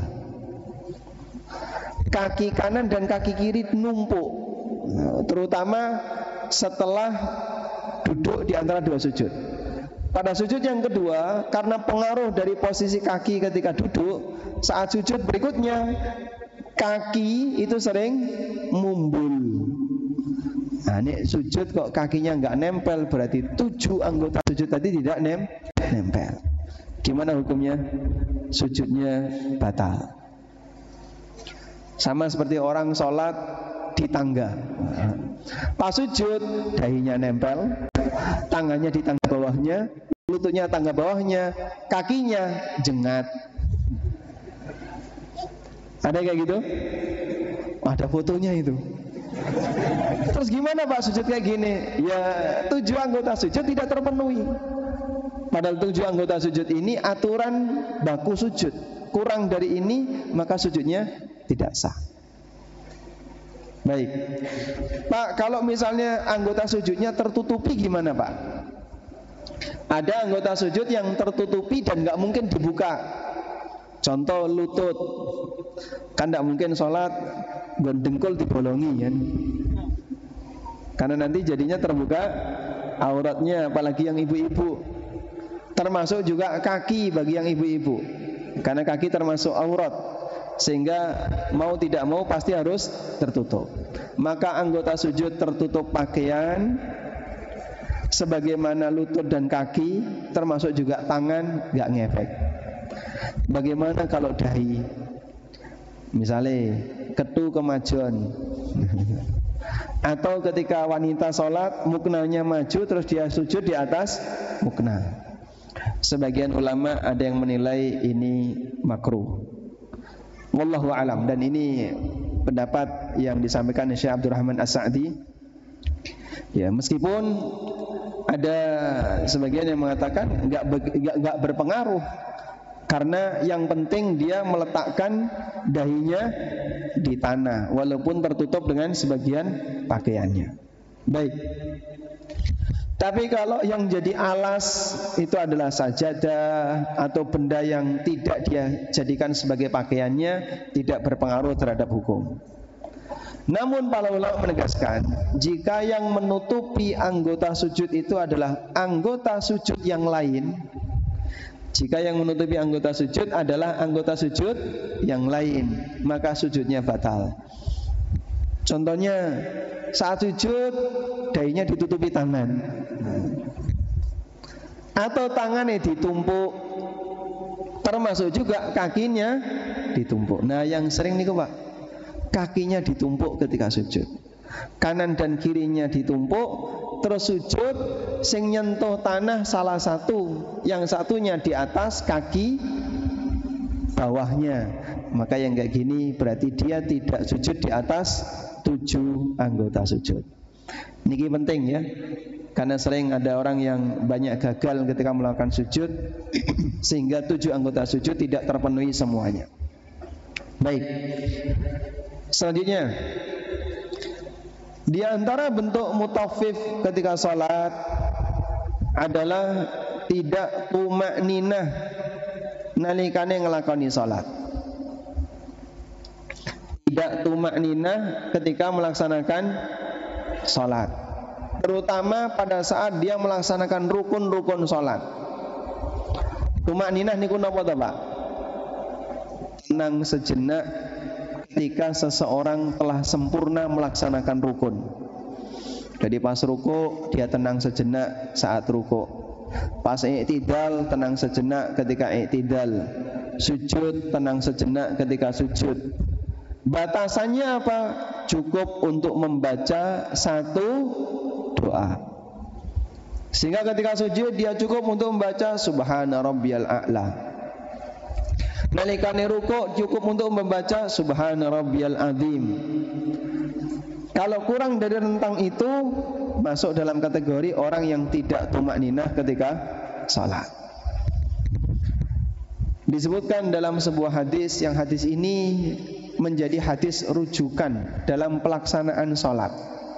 kaki kanan dan kaki kiri numpuk, terutama setelah duduk di antara dua sujud. Pada sujud yang kedua, karena pengaruh dari posisi kaki ketika duduk, saat sujud berikutnya kaki itu sering mumbul. Nah, ini sujud kok kakinya nggak nempel, berarti 7 anggota sujud tadi tidak nempel. Gimana hukumnya? Sujudnya batal. Sama seperti orang sholat di tangga. Pas sujud, dahinya nempel, tangannya di tangga bawahnya, lututnya tangga bawahnya, kakinya jengat. Ada kayak gitu? Ada fotonya itu. Terus gimana Pak sujud kayak gini? Ya 7 anggota sujud tidak terpenuhi. Padahal 7 anggota sujud ini aturan baku sujud. Kurang dari ini maka sujudnya tidak sah. Baik Pak, kalau misalnya anggota sujudnya tertutupi gimana Pak? Ada anggota sujud yang tertutupi dan gak mungkin dibuka. Contoh lutut. Kan gak mungkin sholat dengkul dibolongi kan? Karena nanti jadinya terbuka auratnya, apalagi yang ibu-ibu. Termasuk juga kaki bagi yang ibu-ibu, karena kaki termasuk aurat, sehingga mau tidak mau pasti harus tertutup. Maka anggota sujud tertutup pakaian, sebagaimana lutut dan kaki, termasuk juga tangan, gak ngefek. Bagaimana kalau dahi? Misalnya ketu kemajuan atau ketika wanita sholat muknanya maju terus dia sujud di atas mukna. Sebagian ulama ada yang menilai ini makruh. Wallahu alam. Dan ini pendapat yang disampaikan Syekh Abdurrahman As-Sa'di. Ya, meskipun ada sebagian yang mengatakan enggak berpengaruh, karena yang penting dia meletakkan dahinya di tanah walaupun tertutup dengan sebagian pakaiannya. Baik. Tapi kalau yang jadi alas itu adalah sajadah atau benda yang tidak dia jadikan sebagai pakaiannya, tidak berpengaruh terhadap hukum. Namun para ulama menegaskan, jika yang menutupi anggota sujud itu adalah anggota sujud yang lain, jika yang menutupi anggota sujud adalah anggota sujud yang lain, maka sujudnya batal. Contohnya, saat sujud dahinya ditutupi tangan, atau tangannya ditumpuk, termasuk juga kakinya ditumpuk. Nah, yang sering nih Pak, kakinya ditumpuk ketika sujud, kanan dan kirinya ditumpuk, terus sujud sing nyentuh tanah salah satu, yang satunya di atas kaki bawahnya, maka yang kayak gini berarti dia tidak sujud di atas 7 anggota sujud. Ini penting ya, karena sering ada orang yang banyak gagal ketika melakukan sujud sehingga 7 anggota sujud tidak terpenuhi semuanya. Baik. Selanjutnya, di antara bentuk mutaffif ketika sholat adalah tidak tumakninah nalikane ngelakoni sholat. Tidak tumakninah ketika melaksanakan sholat, terutama pada saat dia melaksanakan rukun-rukun sholat. Tumakninah niku napa ta, Pak? Tenang sejenak ketika seseorang telah sempurna melaksanakan rukun. Jadi pas ruku dia tenang sejenak saat ruku, pas i'tidal tenang sejenak ketika i'tidal, sujud tenang sejenak ketika sujud. Batasannya apa? Cukup untuk membaca 1 doa. Sehingga ketika sujud dia cukup untuk membaca subhana rabbiyal a'la. Nalikane ruku cukup untuk membaca subhana rabbiyal azim. Kalau kurang dari rentang itu, masuk dalam kategori orang yang tidak tumakninah ketika salat. Disebutkan dalam sebuah hadis, yang hadis ini menjadi hadis rujukan dalam pelaksanaan sholat.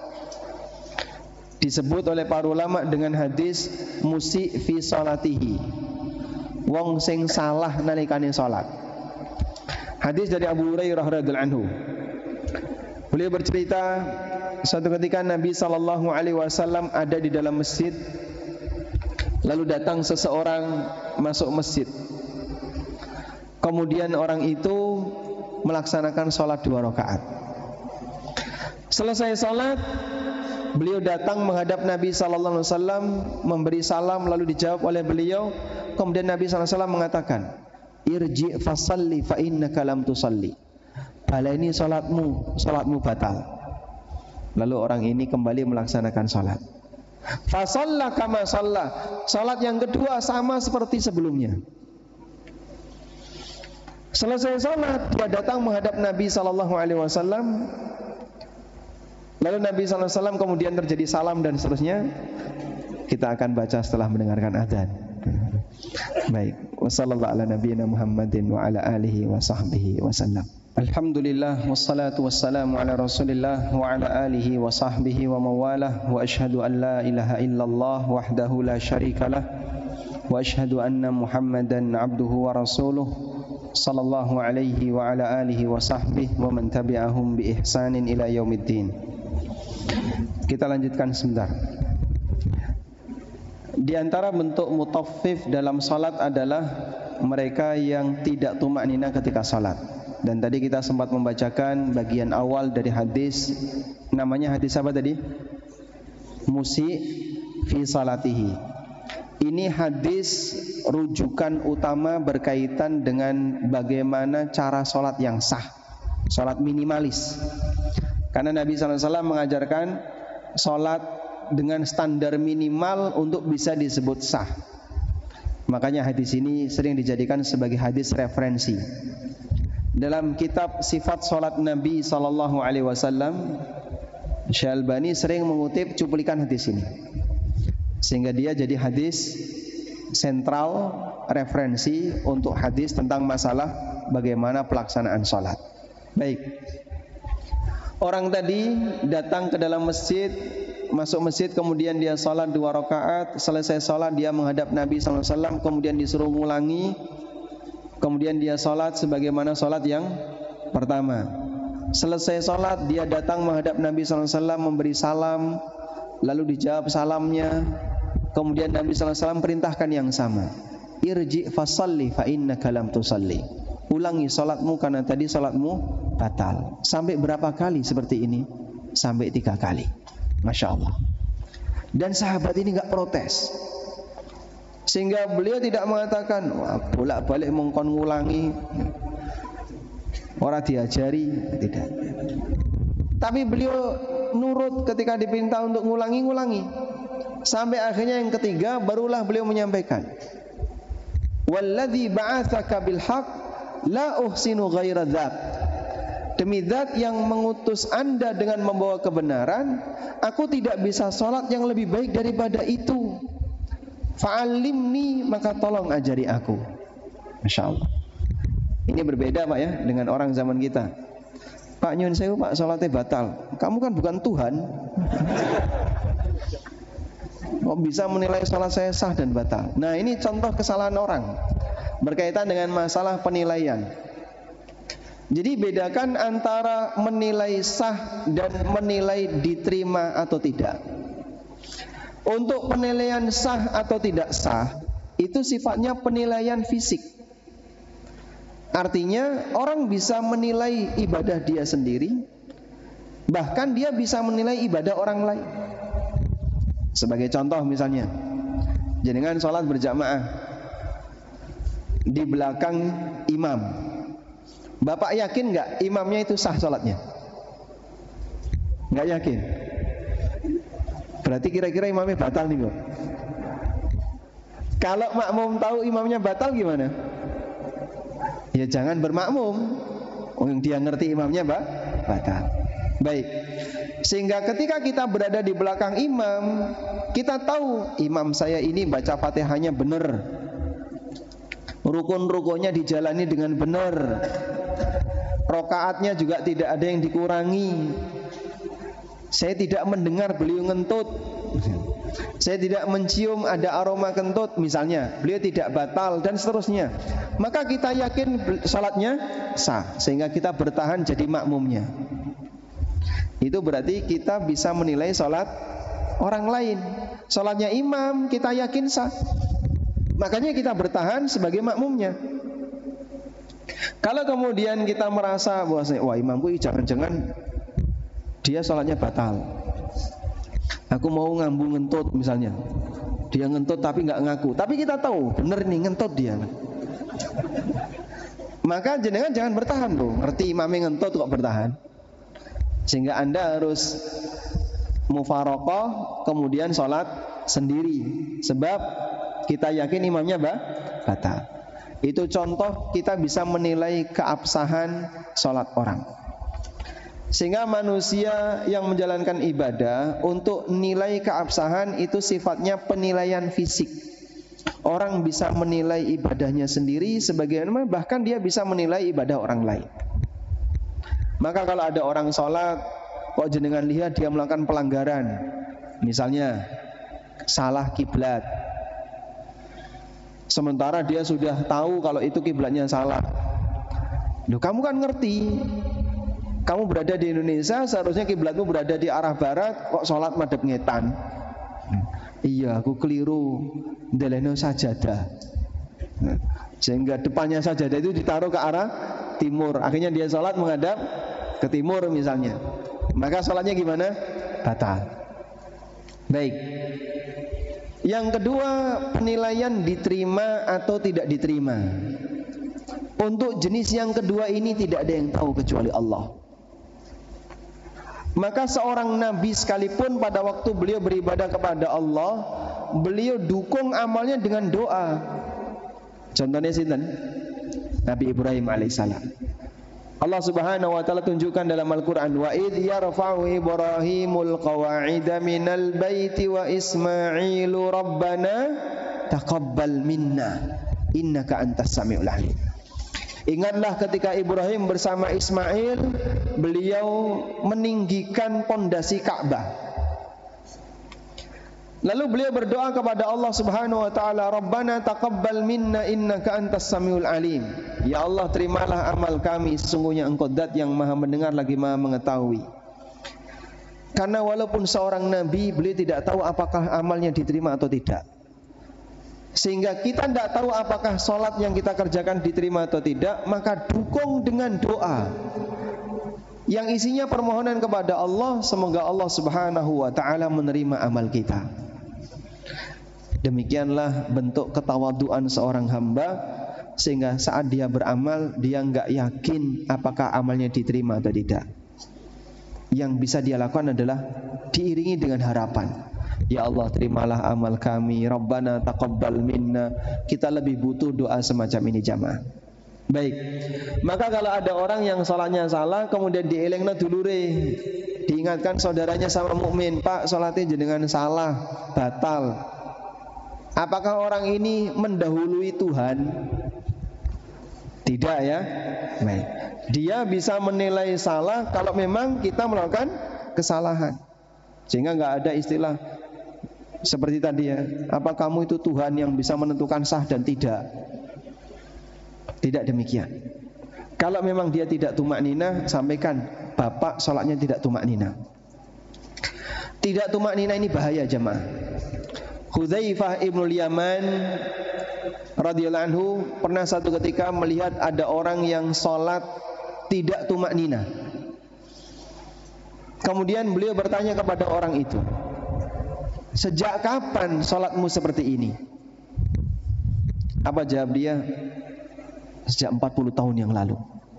Disebut oleh para ulama dengan hadis musi fi sholatihi, wong sing salah nalikane sholat. Hadis dari Abu Hurairah radhiyallahu anhu. Beliau bercerita, suatu ketika Nabi SAW ada di dalam masjid, lalu datang seseorang masuk masjid. Kemudian orang itu melaksanakan sholat 2 rakaat. Selesai sholat, beliau datang menghadap Nabi SAW, memberi salam, lalu dijawab oleh beliau. Kemudian Nabi SAW mengatakan, irji fasalli fa innaka lam tusalli. Baleni sholatmu batal. Lalu orang ini kembali melaksanakan sholat. Fasalla kama shalla. Sholat yang kedua sama seperti sebelumnya. Selesai sholat, dia datang menghadap Nabi SAW. Lalu Nabi SAW kemudian terjadi salam dan seterusnya. Kita akan baca setelah mendengarkan adzan. Baik. Wassallallahu ala nabiyyina Muhammadin wa ala alihi wa sahbihi wasallam. Alhamdulillah wassalatu wassalamu ala Rasulillah wa ala alihi wa sahbihi wa mawalah, wa asyhadu an la ilaha illallah wahdahu la syarikalah, wa asyhadu anna Muhammadan abduhu wa rasuluh sallallahu alaihi wa ala alihi wa sahbihi wa man tabi'ahum bi ihsanin ila yaumiddin. Kita lanjutkan sebentar. Di antara bentuk mutaffif dalam salat adalah mereka yang tidak tumakninah ketika salat. Dan tadi kita sempat membacakan bagian awal dari hadis, namanya hadis apa tadi? Musi fi salatihi. Ini hadis rujukan utama berkaitan dengan bagaimana cara sholat yang sah, sholat minimalis. Karena Nabi SAW mengajarkan sholat dengan standar minimal untuk bisa disebut sah. Makanya hadis ini sering dijadikan sebagai hadis referensi. Dalam kitab sifat sholat Nabi SAW, Syalbani sering mengutip cuplikan hadis ini, sehingga dia jadi hadis sentral referensi untuk hadis tentang masalah bagaimana pelaksanaan sholat. Baik, orang tadi datang ke dalam masjid masuk masjid, kemudian dia sholat 2 rakaat, selesai sholat dia menghadap Nabi SAW, kemudian disuruh ngulangi, kemudian dia sholat sebagaimana sholat yang pertama. Selesai sholat dia datang menghadap Nabi SAW, memberi salam, lalu dijawab salamnya, kemudian Nabi SAW perintahkan yang sama, irji fasalli fa innaka lam tusalli, ulangi sholatmu karena tadi sholatmu batal. Sampai berapa kali seperti ini? Sampai 3 kali. Masya Allah. Dan sahabat ini enggak protes, sehingga beliau tidak mengatakan, wah bolak-balik mengkon ngulangi, orang diajari, tidak. Tapi beliau nurut ketika diperintah untuk ngulangi. Sampai akhirnya yang ketiga barulah beliau menyampaikan, walladzi ba'atsaka bil haqq la uhsinu ghaira dzat, demi zat yang mengutus Anda dengan membawa kebenaran, aku tidak bisa sholat yang lebih baik daripada itu. Fa'alimni, maka tolong ajari aku. Masya Allah. Ini berbeda Pak ya dengan orang zaman kita. Pak nyun sewu Pak, sholatnya batal. Kamu kan bukan Tuhan. Kok bisa menilai sholat saya sah dan batal? Nah ini contoh kesalahan orang berkaitan dengan masalah penilaian. Jadi bedakan antara menilai sah dan menilai diterima atau tidak. Untuk penilaian sah atau tidak sah, itu sifatnya penilaian fisik. Artinya orang bisa menilai ibadah dia sendiri, bahkan dia bisa menilai ibadah orang lain. Sebagai contoh misalnya, jenengan sholat berjamaah di belakang imam, Bapak yakin nggak imamnya itu sah sholatnya? Nggak yakin? Berarti kira-kira imamnya batal nih kok. Kalau makmum tahu imamnya batal gimana? Ya jangan bermakmum. Yang dia ngerti imamnya batal. Baik. Sehingga ketika kita berada di belakang imam, kita tahu imam saya ini baca Fatihahnya benar, rukun-rukunnya dijalani dengan benar, rokaatnya juga tidak ada yang dikurangi, saya tidak mendengar beliau ngentut, saya tidak mencium ada aroma kentut misalnya, beliau tidak batal dan seterusnya. Maka kita yakin salatnya sah, sehingga kita bertahan jadi makmumnya. Itu berarti kita bisa menilai salat orang lain. Salatnya imam kita yakin sah, makanya kita bertahan sebagai makmumnya. Kalau kemudian kita merasa bahwa wah imamku jangan-jangan dia sholatnya batal, aku mau ngambu ngentut misalnya, dia ngentut tapi nggak ngaku, tapi kita tahu bener nih ngentut dia, maka jenengan jangan bertahan loh, ngerti imamnya ngentut kok bertahan, sehingga Anda harus mufaroqah kemudian sholat sendiri, sebab kita yakin imamnya batal. Itu contoh kita bisa menilai keabsahan sholat orang. Sehingga manusia yang menjalankan ibadah, untuk nilai keabsahan itu sifatnya penilaian fisik. Orang bisa menilai ibadahnya sendiri, sebagaimana bahkan dia bisa menilai ibadah orang lain. Maka kalau ada orang sholat, kok jenengan lihat dia melakukan pelanggaran, misalnya salah kiblat, sementara dia sudah tahu kalau itu kiblatnya salah. Loh, kamu kan ngerti, kamu berada di Indonesia, seharusnya kiblatmu berada di arah barat, kok sholat madhep ngetan. Iya, aku keliru, ndelehno sajadah, sehingga depannya sajadah itu ditaruh ke arah timur, akhirnya dia sholat menghadap ke timur misalnya, maka sholatnya gimana? Batal. Baik. Yang kedua, penilaian diterima atau tidak diterima. Untuk jenis yang kedua ini tidak ada yang tahu kecuali Allah. Maka seorang nabi sekalipun pada waktu beliau beribadah kepada Allah, beliau dukung amalnya dengan doa. Contohnya sinten? Nabi Ibrahim alaihissalam. Allah Subhanahu wa taala tunjukkan dalam Al-Qur'an, wa id yarfa'u Ibrahimul qawa'ida minal baiti wa Ismailu rabbana taqabbal minna innaka antas samiul alim. Ingatlah ketika Ibrahim bersama Ismail, beliau meninggikan pondasi Ka'bah. Lalu beliau berdoa kepada Allah Subhanahu wa taala, Rabbana taqabbal minna innaka antas samiul alim. Ya Allah, terimalah amal kami, sesungguhnya Engkau zat yang Maha mendengar lagi Maha mengetahui. Karena walaupun seorang nabi, beliau tidak tahu apakah amalnya diterima atau tidak. Sehingga kita tidak tahu apakah sholat yang kita kerjakan diterima atau tidak, maka dukung dengan doa yang isinya permohonan kepada Allah, semoga Allah Subhanahu wa taala menerima amal kita. Demikianlah bentuk ketawaduan seorang hamba, sehingga saat dia beramal, dia enggak yakin apakah amalnya diterima atau tidak. Yang bisa dia lakukan adalah diiringi dengan harapan. Ya Allah, terimalah amal kami, Rabbana taqabbal minna. Kita lebih butuh doa semacam ini jamaah. Baik, maka kalau ada orang yang sholatnya salah, kemudian dielengna dulure, diingatkan saudaranya sama mukmin, Pak, sholatnya jenengan salah, batal. Apakah orang ini mendahului Tuhan? Tidak ya. Baik. Dia bisa menilai salah kalau memang kita melakukan kesalahan. Sehingga nggak ada istilah seperti tadi ya, apa kamu itu Tuhan yang bisa menentukan sah dan tidak. Tidak demikian. Kalau memang dia tidak tumak nina, sampaikan, Bapak sholatnya tidak tumak nina. Tidak tumak nina ini bahaya jemaah. Hudzaifah ibnul Yaman radhiyallahu anhu pernah satu ketika melihat ada orang yang sholat tidak tumak nina. Kemudian beliau bertanya kepada orang itu, sejak kapan sholatmu seperti ini? Apa jawab dia? Sejak 40 tahun yang lalu.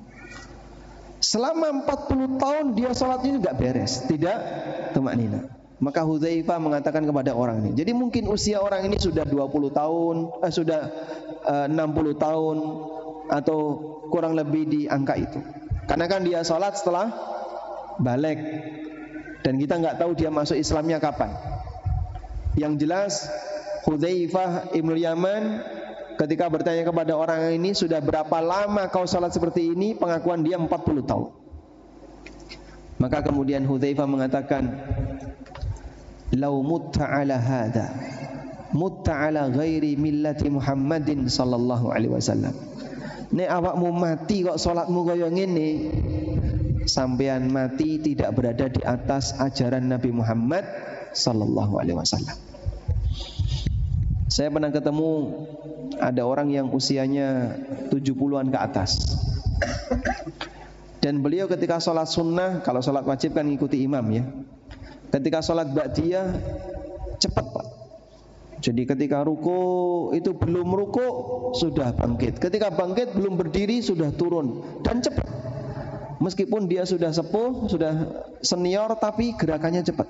Selama 40 tahun dia sholatnya enggak beres, tidak tumak nina. Maka Hudzaifah mengatakan kepada orang ini, jadi mungkin usia orang ini sudah 20 tahun, sudah 60 tahun atau kurang lebih di angka itu. Karena kan dia sholat setelah balik, dan kita nggak tahu dia masuk Islamnya kapan. Yang jelas Hudzaifah ibnul Yaman ketika bertanya kepada orang ini, sudah berapa lama kau sholat seperti ini? Pengakuan dia 40 tahun. Maka kemudian Hudzaifah mengatakan, lau mutta ala hadha mutta ala ghairi millati Muhammadin sallallahu alaihi wasallam. Nek awakmu mati kok salatmu kaya ngene, sampean mati tidak berada di atas ajaran Nabi Muhammad sallallahu alaihi wasallam. Saya pernah ketemu ada orang yang usianya 70-an ke atas. Dan beliau ketika sholat sunnah, kalau sholat wajib kan ngikuti imam ya. Ketika sholat ba'diyah cepat Pak. Jadi ketika ruku itu belum ruku sudah bangkit. Ketika bangkit belum berdiri sudah turun dan cepat. Meskipun dia sudah sepuh, sudah senior, tapi gerakannya cepat.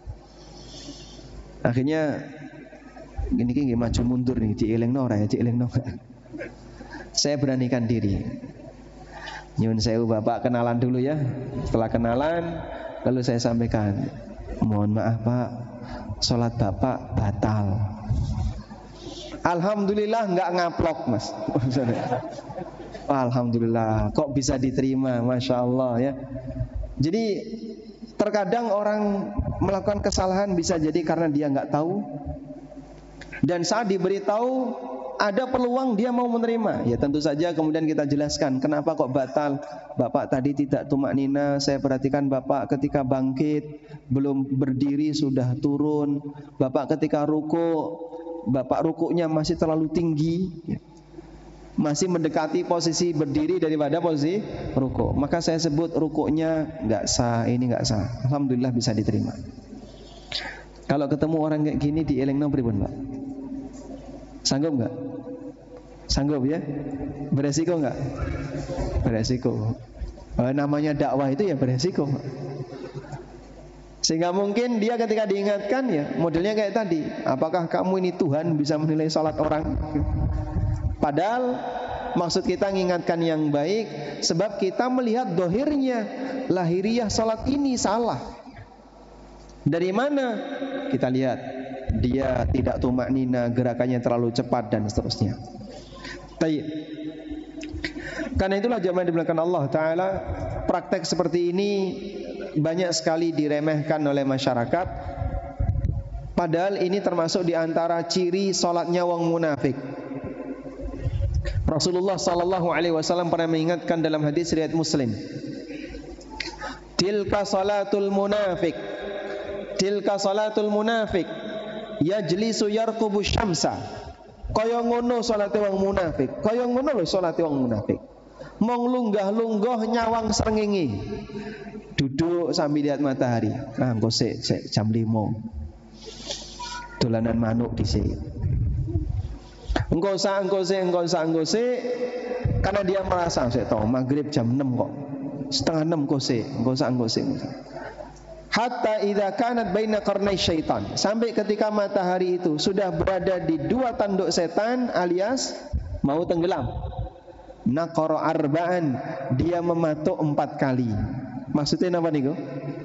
Akhirnya gini maju mundur nih, dielengno ora ya, dielengno. Saya beranikan diri. Nyun sewu Bapak, kenalan dulu ya. Setelah kenalan lalu saya sampaikan, mohon maaf Pak, sholat Bapak batal. Alhamdulillah nggak ngaplok Mas. Alhamdulillah, kok bisa diterima, Masya Allah ya. Jadi terkadang orang melakukan kesalahan bisa jadi karena dia nggak tahu, dan saat diberitahu ada peluang dia mau menerima. Ya tentu saja kemudian kita jelaskan kenapa kok batal. Bapak tadi tidak tumak nina, saya perhatikan Bapak ketika bangkit belum berdiri sudah turun. Bapak ketika ruku, Bapak rukuknya masih terlalu tinggi, masih mendekati posisi berdiri daripada posisi ruku. Maka saya sebut rukuknya nggak sah, ini nggak sah. Alhamdulillah bisa diterima. Kalau ketemu orang kayak gini dielengno pripun Pak? Sanggup nggak? Sanggup ya? Beresiko nggak? Beresiko. Namanya dakwah itu ya beresiko. Sehingga mungkin dia ketika diingatkan ya modelnya kayak tadi, apakah kamu ini Tuhan bisa menilai salat orang? Padahal maksud kita mengingatkan yang baik, sebab kita melihat dohirnya, lahiriah salat ini salah. Dari mana? Kita lihat dia tidak tumak nina, gerakannya terlalu cepat dan seterusnya. Baik. Karena itulah jamaah dimuliakan Allah Ta'ala, praktek seperti ini banyak sekali diremehkan oleh masyarakat. Padahal ini termasuk di antara ciri salatnya wong munafik. Rasulullah sallallahu alaihi wasallam pernah mengingatkan dalam hadis riwayat Muslim, tilka salatul munafik, tilka salatul munafik yajlisu yarqubu syamsa. Kaya ngono salate wong munafik, kaya ngono lho salate wong munafik. Mong lunggah-lunggah nyawang srengenge, duduk sambil lihat matahari. Engko sik jam 5 dolanan manuk dhisik. Engko sak karena dia merasa sik to maghrib jam 6 kok. Setengah 6 kok sik, engko sak. Hatta idza kanat baina qarnai syaitan, sampai ketika matahari itu sudah berada di dua tanduk setan alias mau tenggelam. Naqara arba'an, dia mematuk 4 kali. Maksudnya apa niku?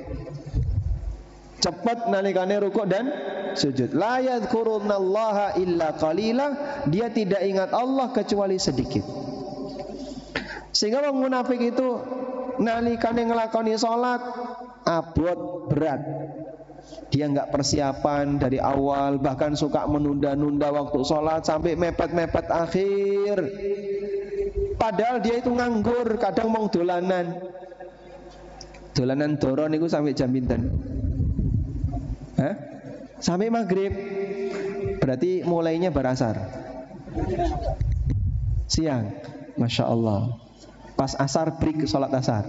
Cepat nalikane rukuk dan sujud. La yadhkurunallaha illa qalila, dia tidak ingat Allah kecuali sedikit. Sehingga orang munafik itu nalikane ngelakoni salat abot berat. Dia enggak persiapan dari awal, bahkan suka menunda-nunda waktu salat sampai mepet-mepet akhir. Padahal dia itu nganggur, kadang mau dolanan. Dolanan doro niku sampai jam pinten? Sampai maghrib. Berarti mulainya berasar. Siang. Masya Allah. Pas asar break sholat asar.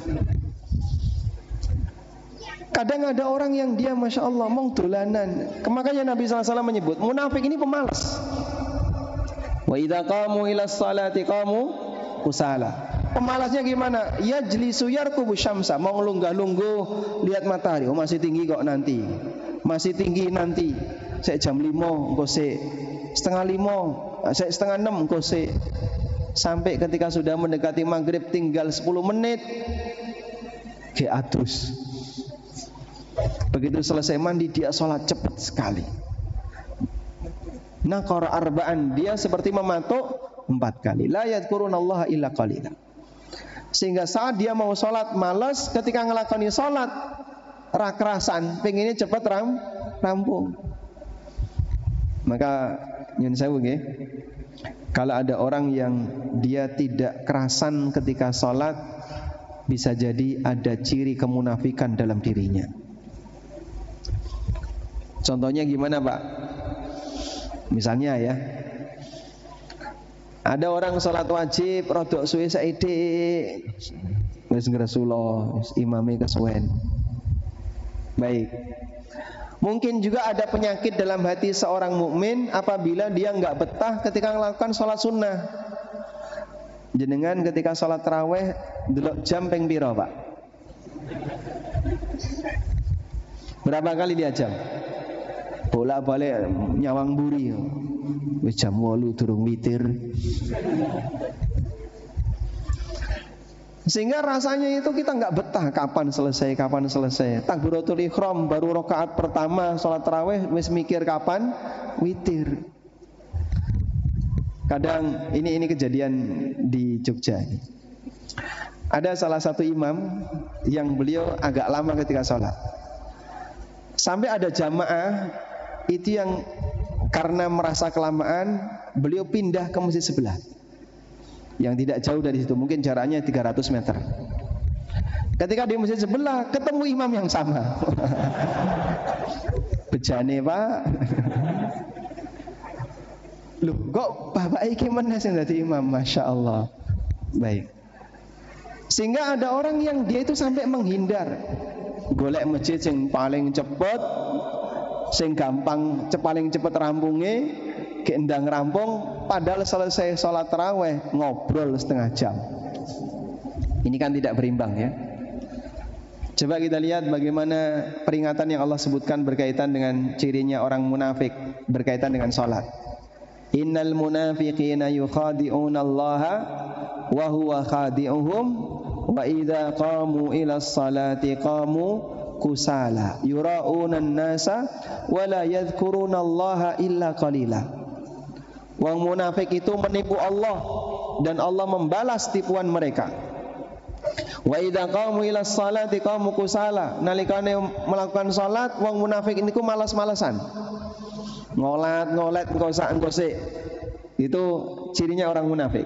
Kadang ada orang yang dia Masya Allah mau dolanan. Makanya Nabi SAW menyebut munafik ini pemalas. Wa idza qamu ila sholati qamu kusala. Pemalasnya gimana? Yajlisu yarqubu syamsa, mau ngelunggah-lungguh lihat matahari. Oh masih tinggi kok nanti. Masih tinggi nanti. Saya jam 5 engko sik. Setengah 5, saya setengah 6 engko sik. Sampai ketika sudah mendekati maghrib tinggal 10 menit ke atus. Begitu selesai mandi dia sholat cepat sekali. Naqara arba'an, dia seperti mematuk 4 kali. La yadhkurunallaha illa qalila. Sehingga saat dia mau sholat malas, ketika ngelakoni sholat rakerasan, pengennya cepat rampung. Maka nyun sewu nggih, kalau ada orang yang dia tidak kerasan ketika sholat, bisa jadi ada ciri kemunafikan dalam dirinya. Contohnya gimana Pak? Misalnya ya, ada orang sholat wajib rodok suwe saithik wis ngresula imame kesuwen. Baik. Mungkin juga ada penyakit dalam hati seorang mukmin apabila dia enggak betah ketika melakukan sholat sunnah. Jenengan ketika sholat tarawih delok jam ping pira, Pak? Berapa kali dia jam? Bolak-balik nyawang buri. Wis jam 8 durung witir. Sehingga rasanya itu kita enggak betah kapan selesai. Takbiratul ihram baru rakaat pertama salat tarawih wis mikir kapan witir. Kadang ini kejadian di Jogja. Ada salah satu imam yang beliau agak lama ketika salat. Sampai ada jamaah itu yang karena merasa kelamaan beliau pindah ke masjid sebelah yang tidak jauh dari situ, mungkin jaraknya 300 meter. Ketika di masjid sebelah ketemu imam yang sama. Bejane Pak. Loh kok bapak iki meneh sing dadi imam, Masya Allah. Baik. Sehingga ada orang yang dia itu sampai menghindar, golek masjid yang paling cepat, sing gampang paling cepet rampunge, gendang rampung, padahal selesai sholat tarawih ngobrol setengah jam. Ini kan tidak berimbang ya. Coba kita lihat bagaimana peringatan yang Allah sebutkan berkaitan dengan cirinya orang munafik berkaitan dengan sholat. Innal munafiqina yukhadi'una Allaha wa huwa khadi'uhum wa idza qamu ila sholati qamu kusala yura'unan nasa wa la yadhkuruna Allaha illa qalila. Wong munafik itu menipu Allah dan Allah membalas tipuan mereka. Wa idza qamu ila sholati qamu kusala. Nalikane melakukan salat wong munafik niku malas-malasan. Ngolat engko sak engko sik. Itu cirinya orang munafik.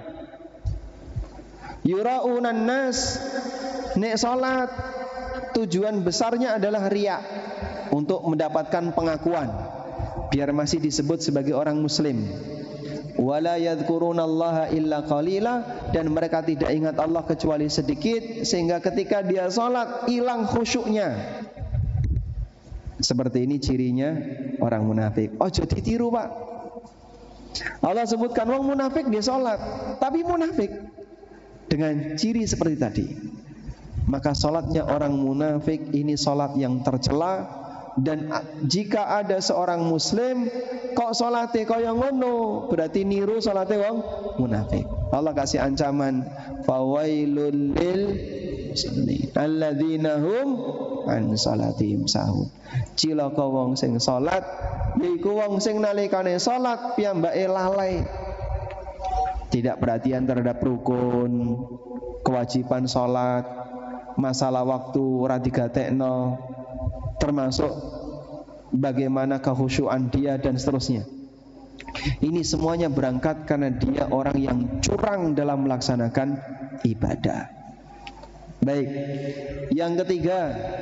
Yura'unan nas, nek salat tujuan besarnya adalah riya, untuk mendapatkan pengakuan biar masih disebut sebagai orang muslim. Wala yadhkurunallaha illa qalila, dan mereka tidak ingat Allah kecuali sedikit, sehingga ketika dia salat hilang khusyuknya. Seperti ini cirinya orang munafik. Ojo ditiru, Pak. Allah sebutkan wong munafik dia salat, tapi munafik dengan ciri seperti tadi. Maka salatnya orang munafik ini salat yang tercela. Dan jika ada seorang muslim kok salate kaya ngono, berarti niru salate wong munafik. Allah kasih ancaman, fawailul lil alladzina hum an salatihim sahun. Cilaka wong sing salat, yaiku wong sing nalikane salat piyambake lalai, tidak perhatian terhadap rukun, kewajiban salat, masalah waktu ora digatekno, termasuk bagaimana kehusyuan dia dan seterusnya. Ini semuanya berangkat karena dia orang yang curang dalam melaksanakan ibadah. Baik, yang ketiga,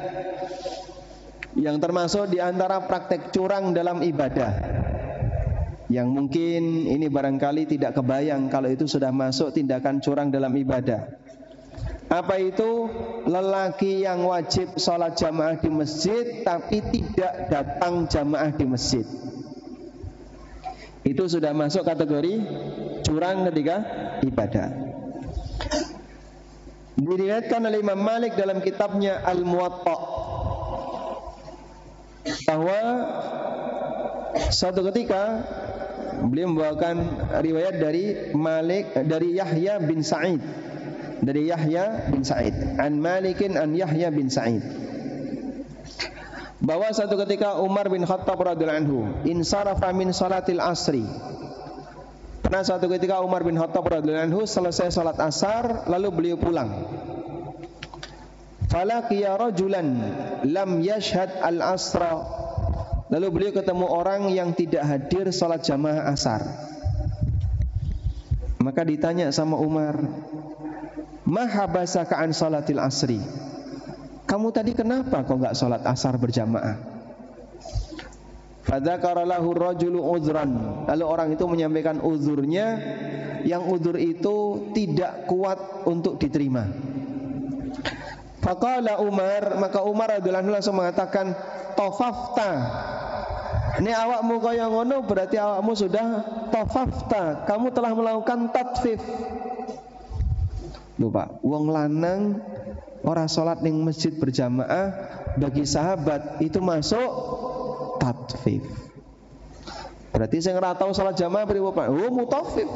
yang termasuk di antara praktek curang dalam ibadah, yang mungkin ini barangkali tidak kebayang kalau itu sudah masuk tindakan curang dalam ibadah. Apa itu? Lelaki yang wajib sholat jamaah di masjid tapi tidak datang jamaah di masjid. Itu sudah masuk kategori curang ketika ibadah. Diriwayatkan oleh Imam Malik dalam kitabnya Al-Muwatta bahwa suatu ketika beliau membawakan riwayat dari Malik, dari Yahya bin Sa'id, dari Yahya bin Sa'id, an Malikin an Yahya bin Sa'id, bahwa satu ketika Umar bin Khattab radhiyallahu anhu insarafa min salatil asri. Pernah satu ketika Umar bin Khattab radhiyallahu anhu selesai salat asar lalu beliau pulang. Falaqiya rajulan lam yashhad al-asra. Lalu beliau ketemu orang yang tidak hadir salat jamaah asar. Maka ditanya sama Umar, mahabasaka an salatil asri, kamu tadi kenapa kok enggak salat asar berjamaah? Fadzakara lahu rajulu uzran. Lalu orang itu menyampaikan uzurnya, yang uzur itu tidak kuat untuk diterima. Faqala Umar, maka Umar radhiyallahu anhu langsung mengatakan, tafafta, ini awakmu kaya ngono berarti awakmu sudah tafafta, kamu telah melakukan tatfif. Lupa, wong lanang ora salat ning masjid berjamaah bagi sahabat itu masuk tatfif. Berarti sing ora tau salat jamaah pripun Pak? Oh, mutaffif.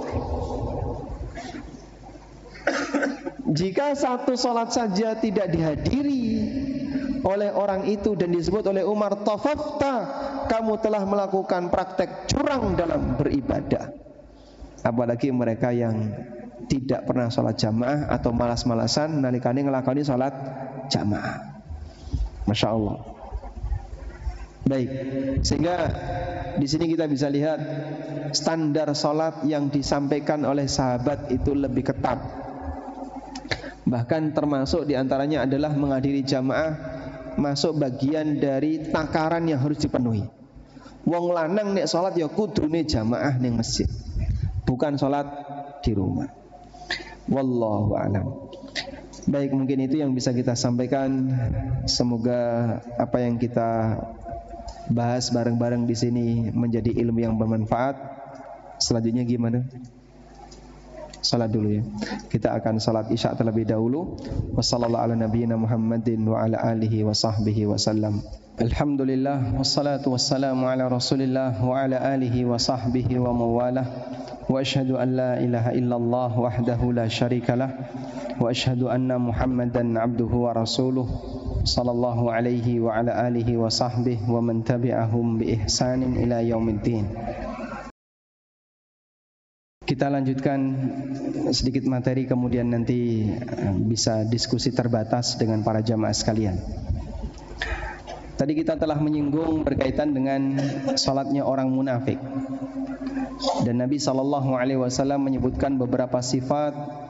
Jika satu salat saja tidak dihadiri oleh orang itu dan disebut oleh Umar tafafta, kamu telah melakukan praktek curang dalam beribadah. Apalagi mereka yang tidak pernah sholat jamaah atau malas-malasan nalikane ngelakoni sholat jamaah. Masya Allah. Baik, sehingga di sini kita bisa lihat standar sholat yang disampaikan oleh sahabat itu lebih ketat. Bahkan termasuk diantaranya adalah menghadiri jamaah masuk bagian dari takaran yang harus dipenuhi. Wong lanang nek sholat ya kudune jamaah ning masjid, bukan sholat di rumah. Wallahu a'lam. Baik, mungkin itu yang bisa kita sampaikan. Semoga apa yang kita bahas bareng-bareng di sini menjadi ilmu yang bermanfaat. Selanjutnya gimana? Salat dulu ya. Kita akan salat Isya terlebih dahulu. Wassallallahu ala nabiyyina Muhammadin wa ala alihi wa sahbihi wasallam. Alhamdulillah wassalatu wassalamu ala Rasulillah wa ala alihi wa sahbihi wa mawalah. Wa asyhadu an la ilaha illallah wahdahu la syarikalah wa asyhadu anna Muhammadan abduhu wa rasuluh sallallahu alaihi wa ala alihi wa sahbihi wa man tabi'ahum bi ihsanin ila yaumiddin. Kita lanjutkan sedikit materi, kemudian nanti bisa diskusi terbatas dengan para jamaah sekalian. Tadi kita telah menyinggung berkaitan dengan salatnya orang munafik. Dan Nabi SAW menyebutkan beberapa sifat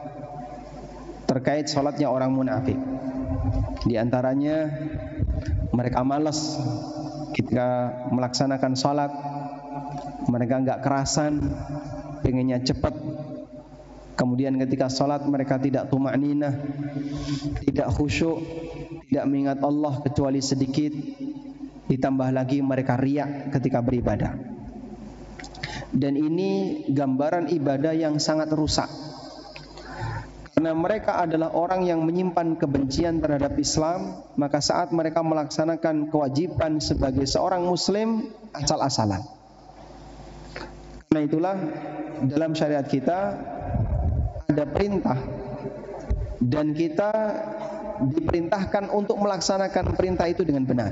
terkait salatnya orang munafik. Di antaranya mereka malas ketika melaksanakan salat, mereka enggak kerasan, pengennya cepat. Kemudian ketika salat mereka tidak tumakninah, tidak khusyuk, tidak mengingat Allah kecuali sedikit. Ditambah lagi mereka riya ketika beribadah. Dan ini gambaran ibadah yang sangat rusak. Karena mereka adalah orang yang menyimpan kebencian terhadap Islam, maka saat mereka melaksanakan kewajiban sebagai seorang muslim, asal-asalan. Karena itulah dalam syariat kita ada perintah, dan kita diperintahkan untuk melaksanakan perintah itu dengan benar.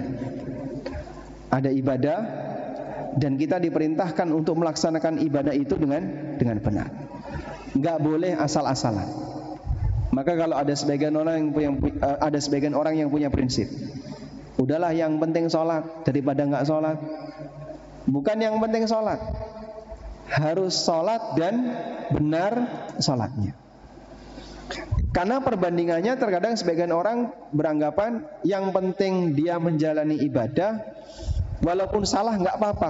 Ada ibadah dan kita diperintahkan untuk melaksanakan ibadah itu dengan benar. Enggak boleh asal-asalan. Maka kalau ada sebagian orang yang punya prinsip, udahlah yang penting sholat daripada enggak sholat. Bukan yang penting sholat, harus sholat dan benar sholatnya. Karena perbandingannya terkadang sebagian orang beranggapan yang penting dia menjalani ibadah, walaupun salah enggak apa-apa.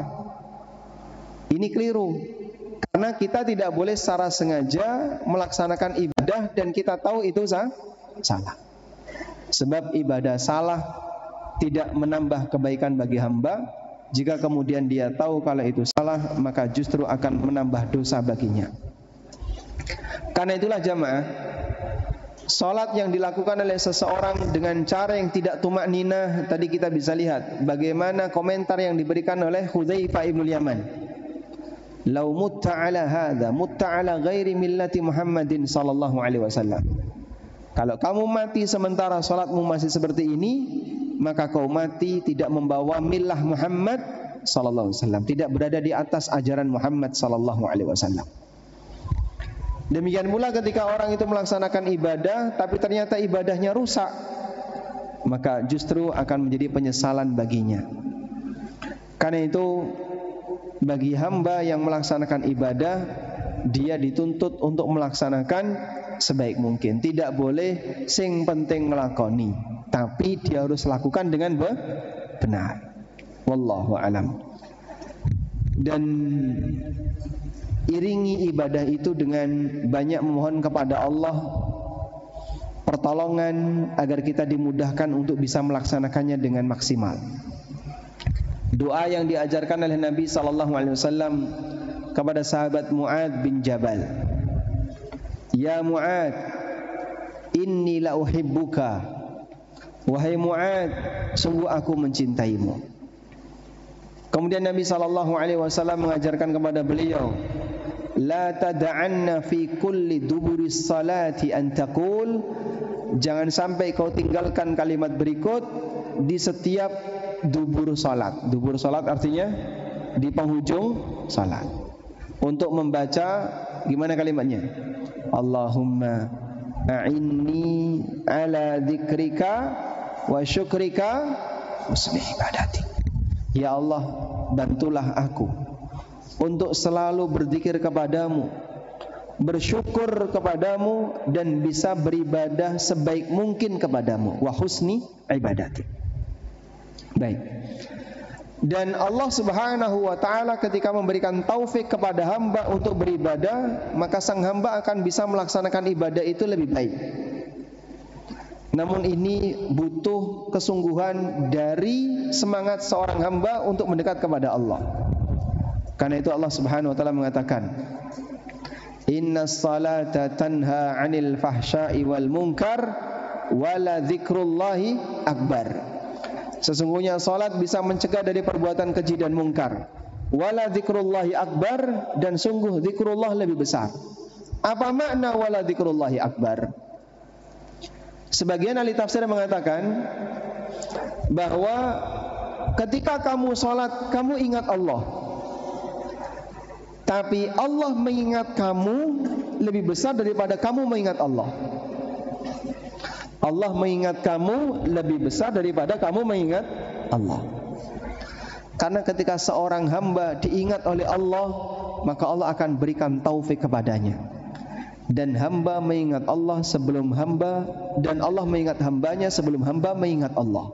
Ini keliru. Karena kita tidak boleh secara sengaja melaksanakan ibadah dan kita tahu itu salah. Sebab ibadah salah tidak menambah kebaikan bagi hamba. Jika kemudian dia tahu kalau itu salah, maka justru akan menambah dosa baginya. Karena itulah jamaah, salat yang dilakukan oleh seseorang dengan cara yang tidak tumakninah, tadi kita bisa lihat bagaimana komentar yang diberikan oleh Hudzaifah ibn Yaman. Lau mutta ala hadza mutta ala ghairi millati Muhammadin sallallahu alaihi wasallam. Kalau kamu mati sementara salatmu masih seperti ini, maka kau mati tidak membawa millah Muhammad sallallahu alaihi wasallam, tidak berada di atas ajaran Muhammad sallallahu alaihi wasallam. Demikian pula ketika orang itu melaksanakan ibadah tapi ternyata ibadahnya rusak, maka justru akan menjadi penyesalan baginya. Karena itu bagi hamba yang melaksanakan ibadah, dia dituntut untuk melaksanakan sebaik mungkin. Tidak boleh sing penting ngelakoni, tapi dia harus lakukan dengan benar. Wallahu alam. Dan iringi ibadah itu dengan banyak memohon kepada Allah pertolongan agar kita dimudahkan untuk bisa melaksanakannya dengan maksimal. Doa yang diajarkan oleh Nabi SAW kepada sahabat Mu'ad bin Jabal. Ya Mu'ad, inni la uhibbuka. Wahai Mu'ad, sungguh aku mencintaimu. Kemudian Nabi SAW mengajarkan kepada beliau, la tada'anna fi kulli duburis salati an taqul. Jangan sampai kau tinggalkan kalimat berikut di setiap dubur salat. Dubur salat artinya di penghujung salat. Untuk membaca gimana kalimatnya? Allahumma a'inni ala dzikrika wa syukrika wa husni ibadati. Ya Allah, bantulah aku untuk selalu berzikir kepadamu, bersyukur kepadamu, dan bisa beribadah sebaik mungkin kepadamu. Wa husni ibadati. Baik. Dan Allah Subhanahu wa taala ketika memberikan taufik kepada hamba untuk beribadah, maka sang hamba akan bisa melaksanakan ibadah itu lebih baik. Namun ini butuh kesungguhan dari semangat seorang hamba untuk mendekat kepada Allah. Karena itu Allah Subhanahu wa taala mengatakan, Innas salata tanha 'anil fahsya'i wal munkar wa la dzikrullahi akbar. Sesungguhnya salat bisa mencegah dari perbuatan keji dan mungkar. Wala dzikrullahi akbar, dan sungguh zikrullah lebih besar. Apa makna wala dzikrullahi akbar? Sebagian ahli tafsir mengatakan bahwa ketika kamu salat, kamu ingat Allah. Tapi Allah mengingat kamu lebih besar daripada kamu mengingat Allah. Allah mengingat kamu lebih besar daripada kamu mengingat Allah. Karena ketika seorang hamba diingat oleh Allah, maka Allah akan berikan taufik kepadanya. Dan hamba mengingat Allah sebelum hamba, dan Allah mengingat hambanya sebelum hamba mengingat Allah.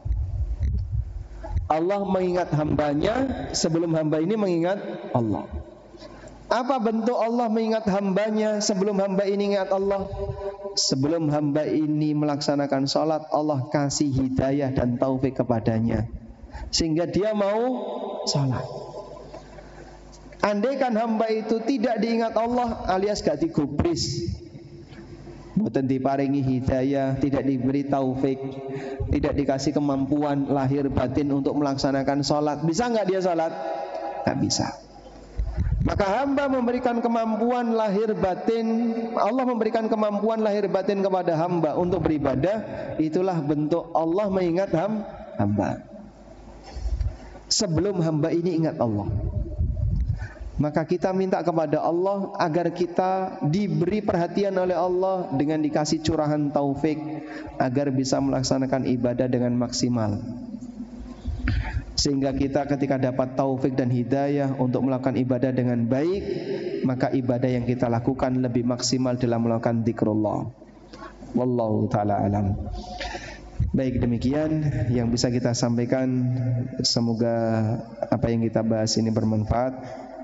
Allah mengingat hambanya sebelum hamba ini mengingat Allah. Apa bentuk Allah mengingat hambanya sebelum hamba ini ingat Allah? Sebelum hamba ini melaksanakan sholat, Allah kasih hidayah dan taufik kepadanya, sehingga dia mau sholat. Andaikan hamba itu tidak diingat Allah alias gak digubris, mboten diparingi hidayah, tidak diberi taufik, tidak dikasih kemampuan lahir batin untuk melaksanakan sholat, bisa gak dia sholat? Gak bisa. Maka hamba memberikan kemampuan lahir batin, Allah memberikan kemampuan lahir batin kepada hamba untuk beribadah. Itulah bentuk Allah mengingat hamba. Sebelum hamba ini ingat Allah, maka kita minta kepada Allah agar kita diberi perhatian oleh Allah dengan dikasih curahan taufik agar bisa melaksanakan ibadah dengan maksimal. Sehingga kita ketika dapat taufik dan hidayah untuk melakukan ibadah dengan baik, maka ibadah yang kita lakukan lebih maksimal dalam melakukan zikrullah. Wallahu ta'ala alam. Baik, demikian yang bisa kita sampaikan. Semoga apa yang kita bahas ini bermanfaat.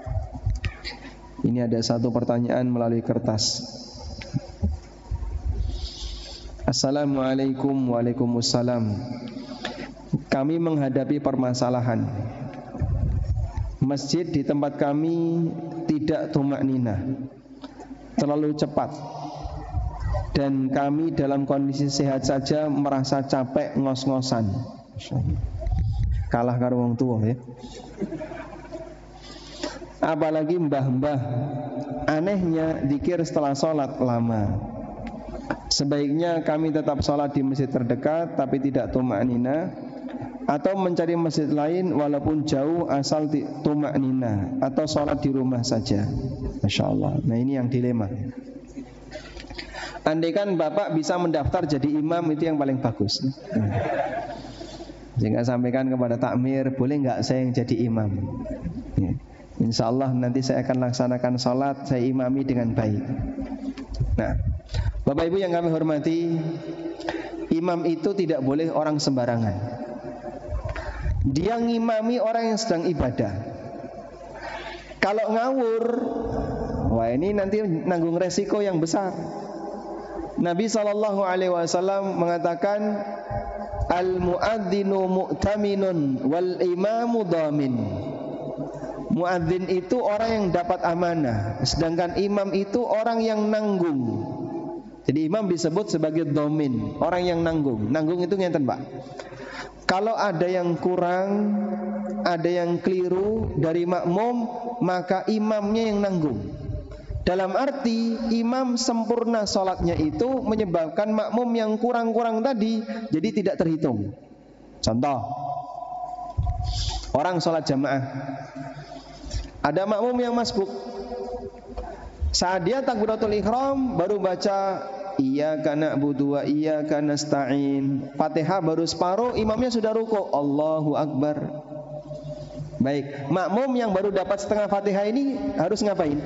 Ini ada satu pertanyaan melalui kertas. Assalamualaikum. Waalaikumsalam. Kami menghadapi permasalahan. Masjid di tempat kami tidak tumakninah, terlalu cepat, dan kami dalam kondisi sehat saja merasa capek ngos-ngosan. Kalah karo wong tua ya. Apalagi mbah-mbah, anehnya zikir setelah sholat lama. Sebaiknya kami tetap sholat di masjid terdekat tapi tidak tumakninah, atau mencari masjid lain walaupun jauh asal tumakninah, atau sholat di rumah saja. Masya Allah. Nah, ini yang dilema. Andaikan Bapak bisa mendaftar jadi imam, itu yang paling bagus. Sehingga sampaikan kepada takmir, boleh nggak saya yang jadi imam? Insya Allah nanti saya akan laksanakan sholat, saya imami dengan baik. Nah, Bapak Ibu yang kami hormati, imam itu tidak boleh orang sembarangan. Dia ngimami orang yang sedang ibadah. Kalau ngawur, wah ini nanti nanggung resiko yang besar. Nabi SAW mengatakan, al-muadzinu mu'taminun wal imamu dhamin. Muadzin itu orang yang dapat amanah, sedangkan imam itu orang yang nanggung. Jadi imam disebut sebagai dhamin, orang yang nanggung. Nanggung itu ngeten, Pak. Kalau ada yang kurang, ada yang keliru dari makmum, maka imamnya yang nanggung. Dalam arti imam sempurna sholatnya itu menyebabkan makmum yang kurang-kurang tadi jadi tidak terhitung. Contoh, orang sholat jamaah, ada makmum yang masbuk. Saat dia takbiratul ihram baru baca iyyaka na'budu wa iyyaka nasta'in, Fatihah baru separuh, imamnya sudah ruku, Allahu Akbar. Baik, makmum yang baru dapat setengah Fatihah ini harus ngapain?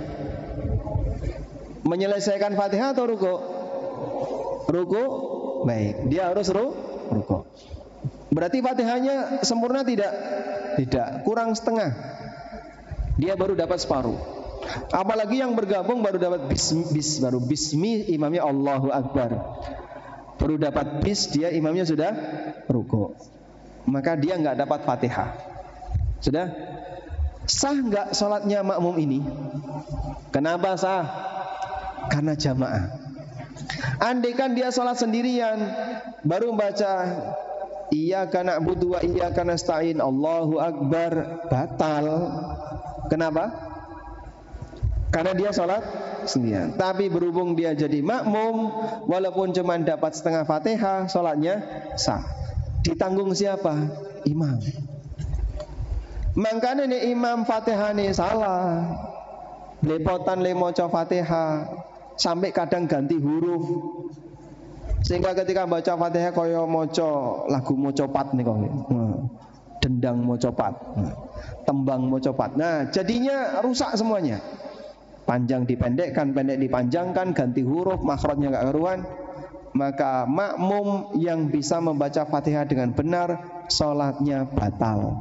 Menyelesaikan Fatihah atau ruku? Ruku. Baik, dia harus ruku. Berarti Fatihahnya sempurna tidak? Tidak, kurang setengah. Dia baru dapat separuh. Apalagi yang bergabung baru dapat baru bismi, imamnya Allahu Akbar. Baru dapat bis, dia imamnya sudah ruku. Maka dia enggak dapat Fatihah. Sudah? Sah enggak salatnya makmum ini? Kenapa sah? Karena jamaah. Andaikan dia salat sendirian, baru baca iyyaka na'budu wa iyyaka nasta'in, Allahu Akbar, batal. Kenapa? Karena dia sholat sendirian. Tapi berhubung dia jadi makmum, walaupun cuma dapat setengah Fatihah, sholatnya sah. Ditanggung siapa? Imam. Makanya ini imam Fatihah ini salah, Blepotan le maca Fatihah, sampai kadang ganti huruf. Sehingga ketika baca Fatihah kaya maca lagu mocopat nih kok. Dendang mocopat. Tembang mocopat. Nah, jadinya rusak semuanya. Panjang dipendekkan, pendek dipanjangkan, ganti huruf, makhrajnya enggak karuan. Maka makmum yang bisa membaca Fatihah dengan benar, salatnya batal.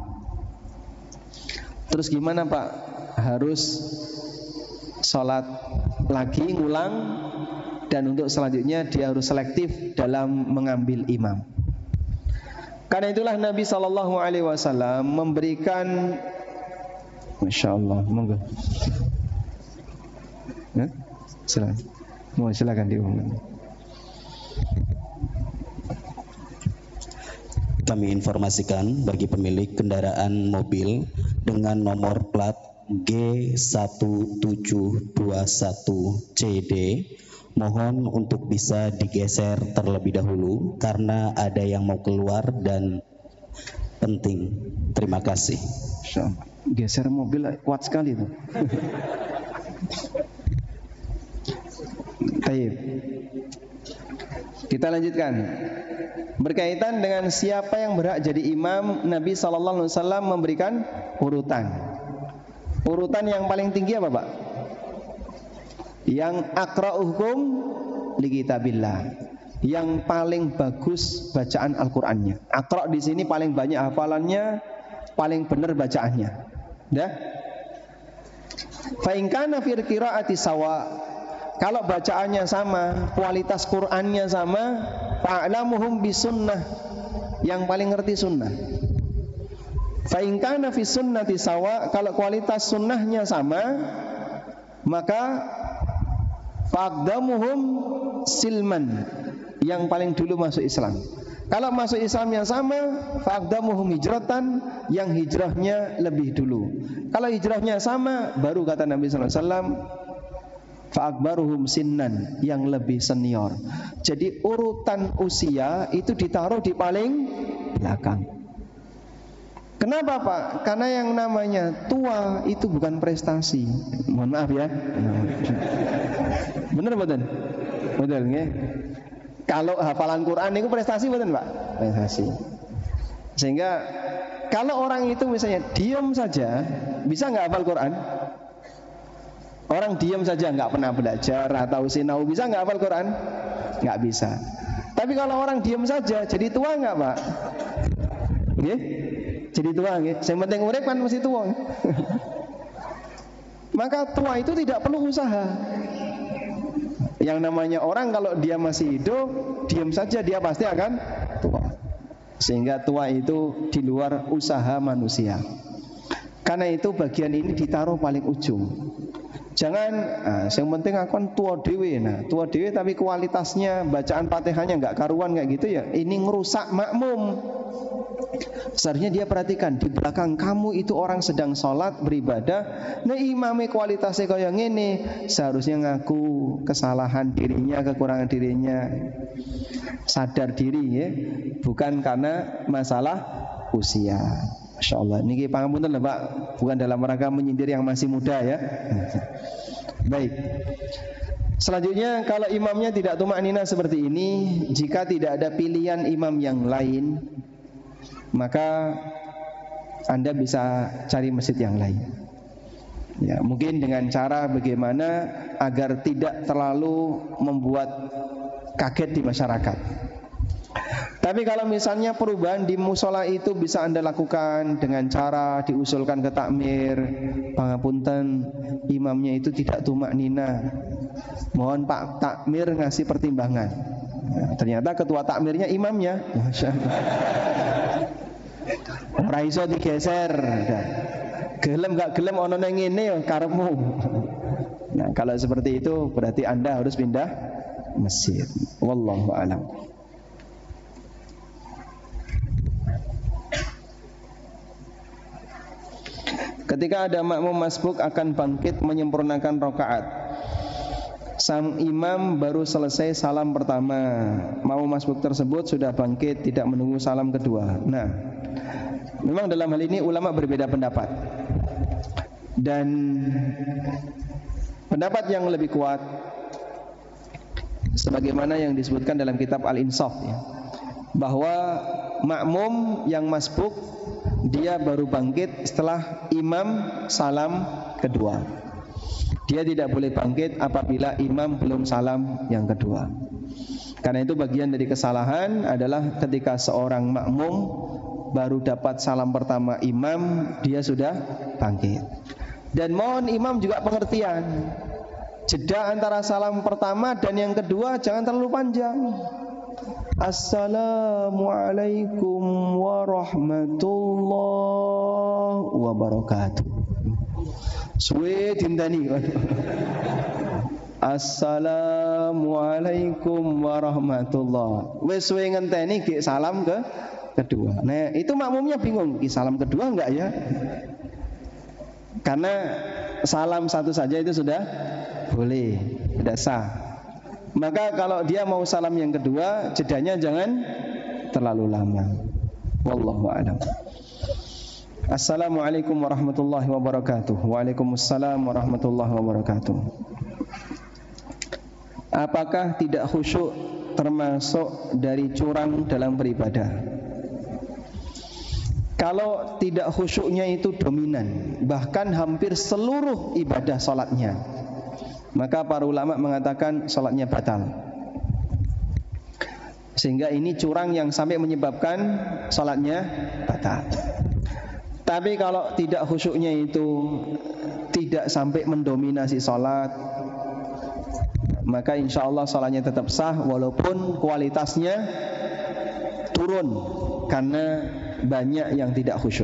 Terus gimana Pak? Harus salat lagi, ngulang, dan untuk selanjutnya dia harus selektif dalam mengambil imam. Karena itulah Nabi SAW memberikan, Masya Allah, monggo. Silakan diumumkan. Kami informasikan bagi pemilik kendaraan mobil dengan nomor plat G1721CD, mohon untuk bisa digeser terlebih dahulu karena ada yang mau keluar dan penting. Terima kasih. Geser mobil kuat sekali itu. Baik. Kita lanjutkan. Berkaitan dengan siapa yang berhak jadi imam, Nabi SAW memberikan urutan. Urutan yang paling tinggi apa Pak? Yang aqra'uhum li kitabillah, yang paling bagus bacaan Al-Qur'annya. Aqra' di sini paling banyak hafalannya, paling benar bacaannya. Dah? Fa in kana fil qira'ati sawa, kalau bacaannya sama, kualitas Qur'annya sama, fa'lamuhum bisunnah, yang paling ngerti sunnah. Fa in kana fi sunnati sawa, kalau kualitas sunnahnya sama, maka faqdamuhum silman, yang paling dulu masuk Islam. Kalau masuk Islam yang sama, faqdamuhum hijratan, yang hijrahnya lebih dulu. Kalau hijrahnya sama, baru kata Nabi SAW, fa'akbaruhum sinnan, yang lebih senior. Jadi urutan usia itu ditaruh di paling belakang. Kenapa Pak? Karena yang namanya tua itu bukan prestasi. Mohon maaf ya. Bener betul? Betul nggih? Kalau hafalan Quran itu prestasi betul Pak? Prestasi. Sehingga kalau orang itu misalnya diam saja, bisa nggak hafal Quran? Orang diam saja nggak pernah belajar atau sinau, bisa nggak hafal Quran? Nggak bisa. Tapi kalau orang diam saja, jadi tua nggak Pak? Nggih? Jadi tua nggih. Yang penting urip kan mesti tua. Maka tua itu tidak perlu usaha. Yang namanya orang kalau dia masih hidup, diam saja dia pasti akan tua. Sehingga tua itu di luar usaha manusia. Karena itu bagian ini ditaruh paling ujung. Jangan, yang penting aku kan tua dewe. Nah, tua dewe tapi kualitasnya bacaan Fatihahnya nggak karuan kayak gitu ya. Ini ngerusak makmum. Seharusnya dia perhatikan di belakang kamu itu orang sedang sholat beribadah. Nah imamnya kualitasnya kayak gini, seharusnya ngaku kesalahan dirinya, kekurangan dirinya, sadar diri ya, bukan karena masalah usia. Masya Allah. Ini pangapunten lah Pak, bukan dalam rangka menyindir yang masih muda ya. Baik. Selanjutnya kalau imamnya tidak tumaknina seperti ini, jika tidak ada pilihan imam yang lain, maka Anda bisa cari masjid yang lain. Ya, mungkin dengan cara bagaimana agar tidak terlalu membuat kaget di masyarakat. Tapi kalau misalnya perubahan di musola itu bisa Anda lakukan dengan cara diusulkan ke takmir, pangapunten imamnya itu tidak tumaknina, mohon Pak takmir ngasih pertimbangan. Nah, ternyata ketua takmirnya imamnya. Masya Allah. Ora iso digeser. Gelem gak gelem ono nang ngene ya karepmu. Nah, kalau seperti itu berarti Anda harus pindah masjid. Wallahu a'lam. Ketika ada makmum masbuk akan bangkit menyempurnakan rakaat. Sang imam baru selesai salam pertama. Makmum masbuk tersebut sudah bangkit, tidak menunggu salam kedua. Nah, memang dalam hal ini ulama berbeda pendapat. Dan pendapat yang lebih kuat sebagaimana yang disebutkan dalam kitab Al-Insaf ya, bahwa makmum yang masbuk dia baru bangkit setelah imam salam kedua. Dia tidak boleh bangkit apabila imam belum salam yang kedua. Karena itu bagian dari kesalahan adalah ketika seorang makmum baru dapat salam pertama imam, dia sudah bangkit. Dan mohon imam juga pengertian, jeda antara salam pertama dan yang kedua jangan terlalu panjang. Assalamualaikum warahmatullahi wabarakatuh. Suwe dintani. Assalamualaikum warahmatullahi. Wis suwe ngenteni ge salam kedua. Nah, itu makmumnya bingung, salam kedua enggak ya? Karena salam satu saja itu sudah boleh, tidak sah. Maka kalau dia mau salam yang kedua, jedanya jangan terlalu lama. Wallahu a'lam. Assalamualaikum warahmatullahi wabarakatuh. Waalaikumsalam warahmatullahi wabarakatuh. Apakah tidak khusyuk termasuk dari curang dalam beribadah? Kalau tidak khusyuknya itu dominan, bahkan hampir seluruh ibadah salatnya, maka para ulama mengatakan salatnya batal. Sehingga ini curang yang sampai menyebabkan salatnya batal. Tapi kalau tidak khusyuknya itu tidak sampai mendominasi salat, maka insya Allah salatnya tetap sah walaupun kualitasnya turun karena banyak yang tidak khusyuk.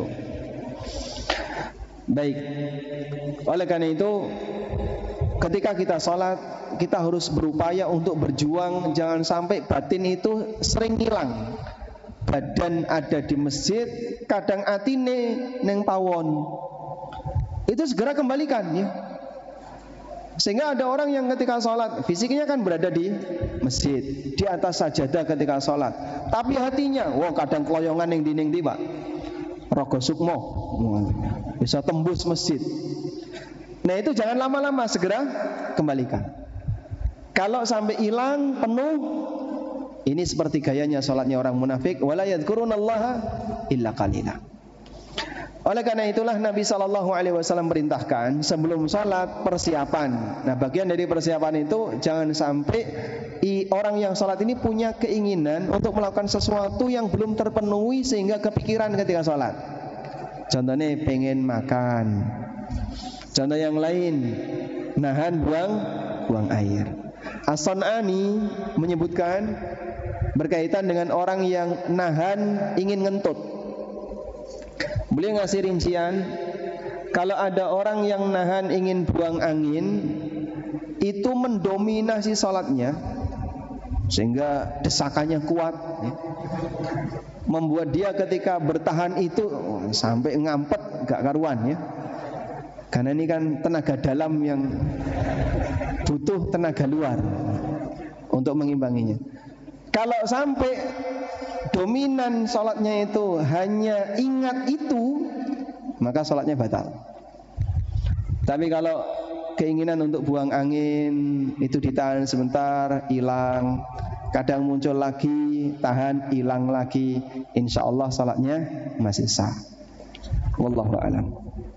Baik, oleh karena itu ketika kita sholat, kita harus berupaya untuk berjuang. Jangan sampai batin itu sering hilang. Badan ada di masjid, kadang atine neng pawon. Itu segera kembalikan ya. Sehingga ada orang yang ketika sholat, fisiknya kan berada di masjid, di atas sajadah ketika sholat, tapi hatinya, wah kadang keloyongan yang dinding tiba, rogo sukmo, bisa tembus masjid. Nah itu jangan lama-lama, segera kembalikan. Kalau sampai hilang penuh, ini seperti gayanya sholatnya orang munafik, wala yadhkurunallaha illa qalila. Oleh karena itulah Nabi SAW perintahkan sebelum sholat persiapan. Nah bagian dari persiapan itu jangan sampai orang yang sholat ini punya keinginan untuk melakukan sesuatu yang belum terpenuhi sehingga kepikiran ketika sholat. Contohnya pengen makan. Contoh yang lain, nahan buang air. As-San'ani menyebutkan berkaitan dengan orang yang nahan ingin ngentut. Beliau ngasih rincian, kalau ada orang yang nahan ingin buang angin, itu mendominasi sholatnya, sehingga desakannya kuat, ya. Membuat dia ketika bertahan itu sampai ngampet gak karuan ya. Karena ini kan tenaga dalam yang butuh tenaga luar untuk mengimbanginya. Kalau sampai dominan sholatnya itu hanya ingat itu, maka sholatnya batal. Tapi kalau keinginan untuk buang angin itu ditahan sebentar, hilang, kadang muncul lagi, tahan, hilang lagi, insya Allah sholatnya masih sah. Wallahu a'lam.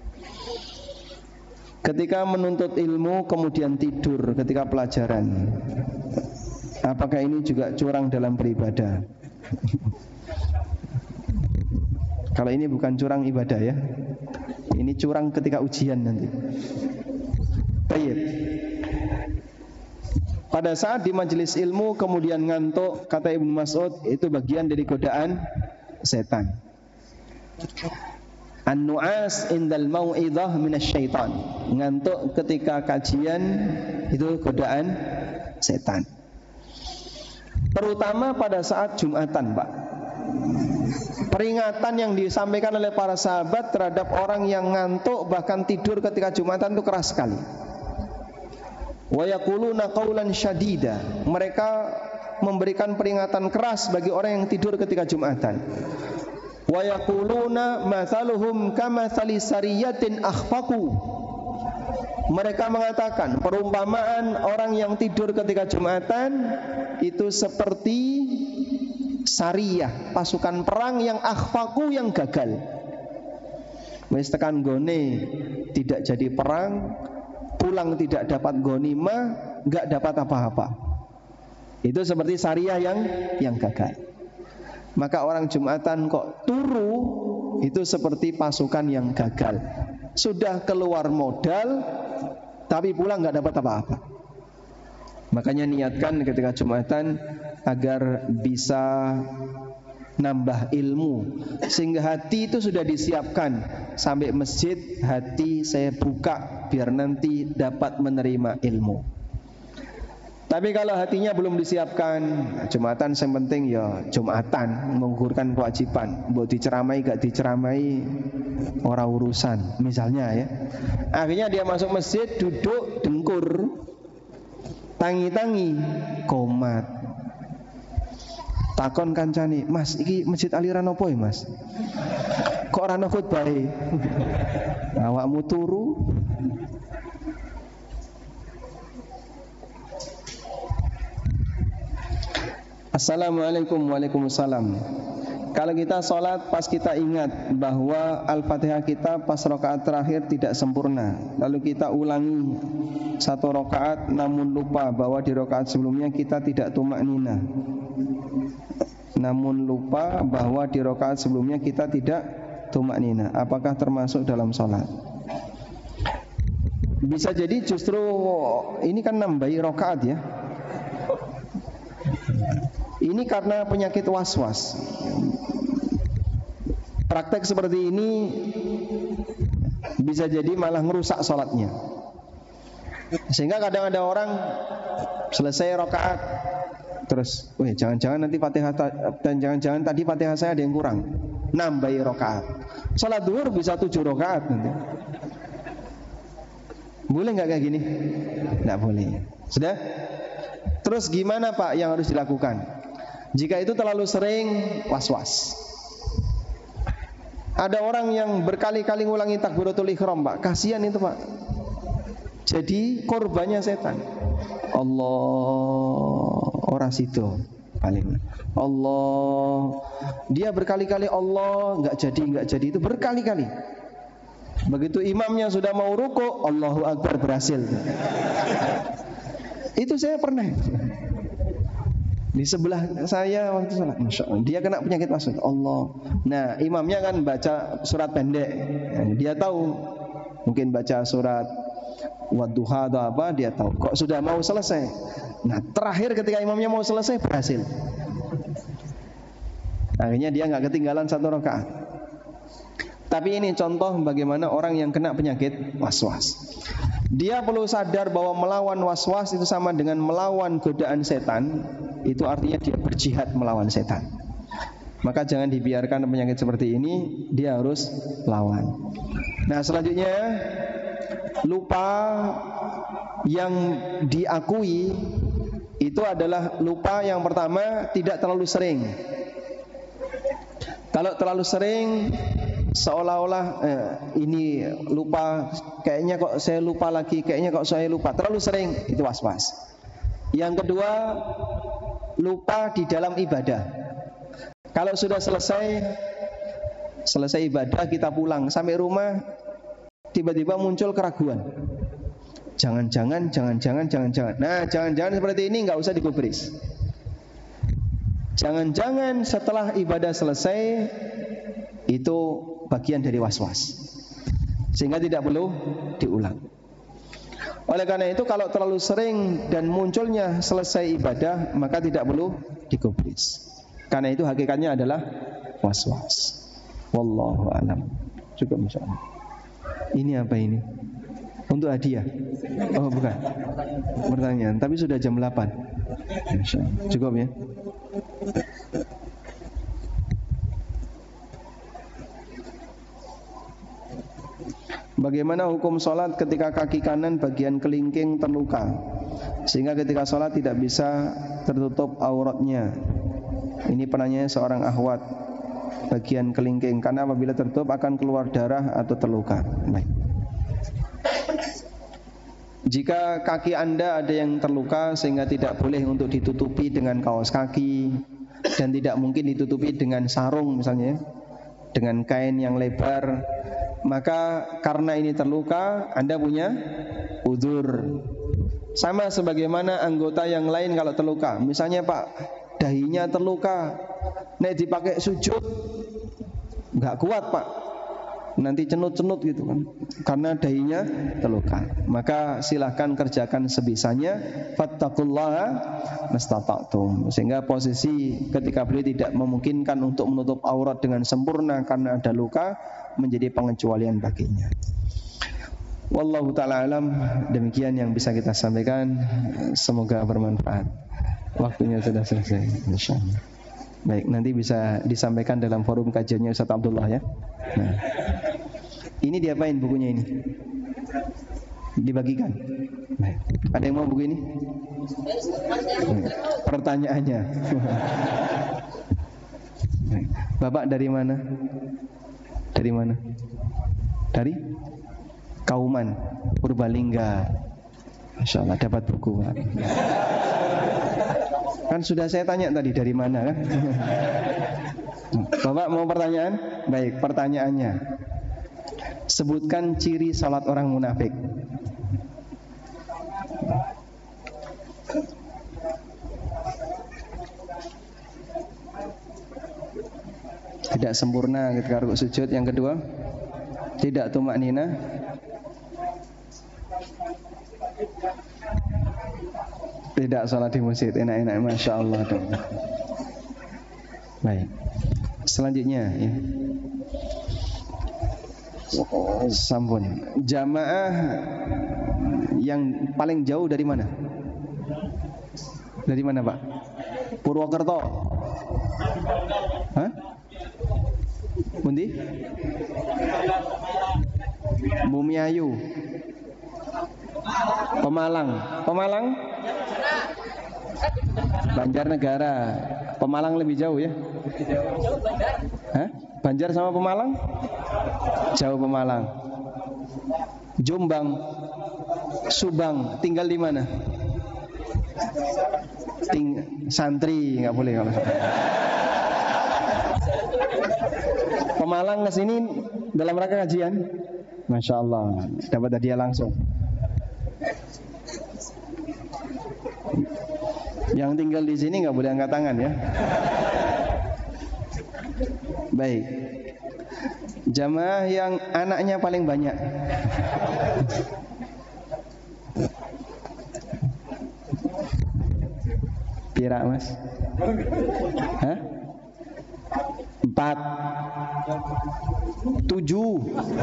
Ketika menuntut ilmu kemudian tidur ketika pelajaran, apakah ini juga curang dalam beribadah? Kalau ini bukan curang ibadah ya, ini curang ketika ujian nanti. Baik. Pada saat di majelis ilmu kemudian ngantuk, kata Ibnu Mas'ud, itu bagian dari godaan setan. An-nu'as indal mau'idhah minasyaitan. Ngantuk ketika kajian itu godaan setan. Terutama pada saat Jumatan, Pak. Peringatan yang disampaikan oleh para sahabat terhadap orang yang ngantuk bahkan tidur ketika Jumatan itu keras sekali. Wa yaquluna qaulan syadida. Mereka memberikan peringatan keras bagi orang yang tidur ketika Jumatan. Wa yaquluna mathaluhum kamathali sariyatin akhfaqu. Mereka mengatakan perumpamaan orang yang tidur ketika Jumatan itu seperti sariyah, pasukan perang yang akhfaku, yang gagal. Wis tekan gone tidak jadi perang, pulang tidak dapat ghanimah, enggak dapat apa-apa. Itu seperti sariyah yang gagal. Maka orang Jumatan kok turu itu seperti pasukan yang gagal. Sudah keluar modal tapi pulang enggak dapat apa-apa. Makanya niatkan ketika Jumatan agar bisa nambah ilmu, sehingga hati itu sudah disiapkan. Sampai masjid hati saya buka biar nanti dapat menerima ilmu. Tapi kalau hatinya belum disiapkan, Jumatan yang penting ya Jumatan, menggugurkan kewajiban. Mbok diceramai gak diceramai ora urusan, misalnya ya. Akhirnya dia masuk masjid, duduk dengkur, tangi-tangi, komat. Takon kancane, "Mas, iki masjid aliran apa ya, Mas? Kok ora ana khutbah e?" Awakmu turu. Assalamualaikum. Waalaikumsalam. Kalau kita sholat pas kita ingat bahwa Al-Fatihah kita pas rakaat terakhir tidak sempurna, lalu kita ulangi satu rakaat namun lupa bahwa di rakaat sebelumnya kita tidak tumaknina, apakah termasuk dalam sholat? Bisa jadi justru ini kan nambahi rakaat ya. Ini karena penyakit was-was. Praktek seperti ini bisa jadi malah ngerusak sholatnya. Sehingga kadang ada orang selesai rakaat terus, jangan-jangan nanti Fatihah dan jangan-jangan tadi Fatihah saya ada yang kurang, nambahi rakaat. Sholat duhur bisa 7 rakaat nanti. Boleh nggak kayak gini? Nggak boleh. Sudah? Terus gimana Pak yang harus dilakukan? Jika itu terlalu sering was-was. Ada orang yang berkali-kali ngulangi takbiratul ihram, Pak. Kasihan itu, Pak. Jadi korbannya setan. Allah ora sido paling. Allah. Dia berkali-kali Allah enggak jadi itu berkali-kali. Begitu imamnya sudah mau ruku, Allahu Akbar, berhasil. Itu saya pernah. Di sebelah saya waktu sholat, Masya Allah, dia kena penyakit waswas. Allah. Nah, imamnya kan baca surat pendek. Dia tahu, mungkin baca surat Wadduha atau apa, dia tahu. Kok sudah mau selesai? Nah, terakhir ketika imamnya mau selesai, berhasil. Akhirnya dia nggak ketinggalan 1 rakaat. Tapi ini contoh bagaimana orang yang kena penyakit waswas. Dia perlu sadar bahwa melawan waswas itu sama dengan melawan godaan setan. Itu artinya dia berjihad melawan setan. Maka jangan dibiarkan penyakit seperti ini, dia harus lawan. Nah, selanjutnya lupa yang diakui itu adalah lupa yang pertama tidak terlalu sering. Kalau terlalu sering seolah-olah ini lupa, kayaknya kok saya lupa lagi, terlalu sering, itu was-was. Yang kedua, lupa di dalam ibadah. Kalau sudah selesai ibadah, kita pulang sampai rumah, tiba-tiba muncul keraguan. Jangan-jangan. Nah, jangan-jangan seperti ini nggak usah digubris. Jangan-jangan setelah ibadah selesai itu bagian dari was-was, sehingga tidak perlu diulang. Oleh karena itu kalau terlalu sering dan munculnya selesai ibadah, maka tidak perlu digubris, karena itu hakikatnya adalah was-was. Wallahu a'lam. Cukup insyaallah. Ini apa ini? Untuk hadiah? Oh bukan, pertanyaan. Tapi sudah jam 8. Insyaallah. Cukup ya. Bagaimana hukum sholat ketika kaki kanan bagian kelingking terluka, sehingga ketika sholat tidak bisa tertutup auratnya? Ini penanyanya seorang akhwat, bagian kelingking, karena apabila tertutup akan keluar darah atau terluka. Baik. Jika kaki Anda ada yang terluka sehingga tidak boleh untuk ditutupi dengan kaos kaki dan tidak mungkin ditutupi dengan sarung misalnya, dengan kain yang lebar, maka karena ini terluka Anda punya udzur. Sama sebagaimana anggota yang lain kalau terluka. Misalnya Pak, dahinya terluka, nek dipakai sujud nggak kuat Pak, nanti cenut-cenut gitu kan, karena dahinya terluka. Maka silahkan kerjakan sebisanya, fattaqullaha mastata'tum. Sehingga posisi ketika beliau tidak memungkinkan untuk menutup aurat dengan sempurna karena ada luka, menjadi pengecualian baginya. Wallahu ta'ala alam. Demikian yang bisa kita sampaikan, semoga bermanfaat. Waktunya sudah selesai, insyaallah. Baik, nanti bisa disampaikan dalam forum kajiannya Ustaz Abdullah ya. Nah, ini diapain bukunya ini? Dibagikan. Baik. Ada yang mau buku ini? Pertanyaannya. Baik. Bapak dari mana? Dari mana? Dari Kauman, Purbalingga. Insyaallah dapat buku. Kan sudah saya tanya tadi dari mana kan? Bapak mau pertanyaan? Baik, pertanyaannya. Sebutkan ciri salat orang munafik. Tidak sempurna ketika rukuk sujud. Yang kedua, tidak tumaknina. Tidak salat di masjid. Enak-enak, masya Allah dong. Baik. Selanjutnya ya. Sampun. Jamaah yang paling jauh dari mana? Dari mana Pak? Purwokerto. Hah? Pundi? Bumiayu. Pemalang. Pemalang? Banjarnegara. Pemalang lebih jauh ya? Hah? Banjar sama Pemalang? Jauh Pemalang. Jombang, Subang, tinggal di mana? Santri, nggak boleh kalau. Pemalang ke sini dalam rangka kajian. Masya Allah, dapat hadiah langsung. Yang tinggal di sini nggak boleh angkat tangan ya. Baik. Jamaah yang anaknya paling banyak. Pira Mas? Hah? 4 7.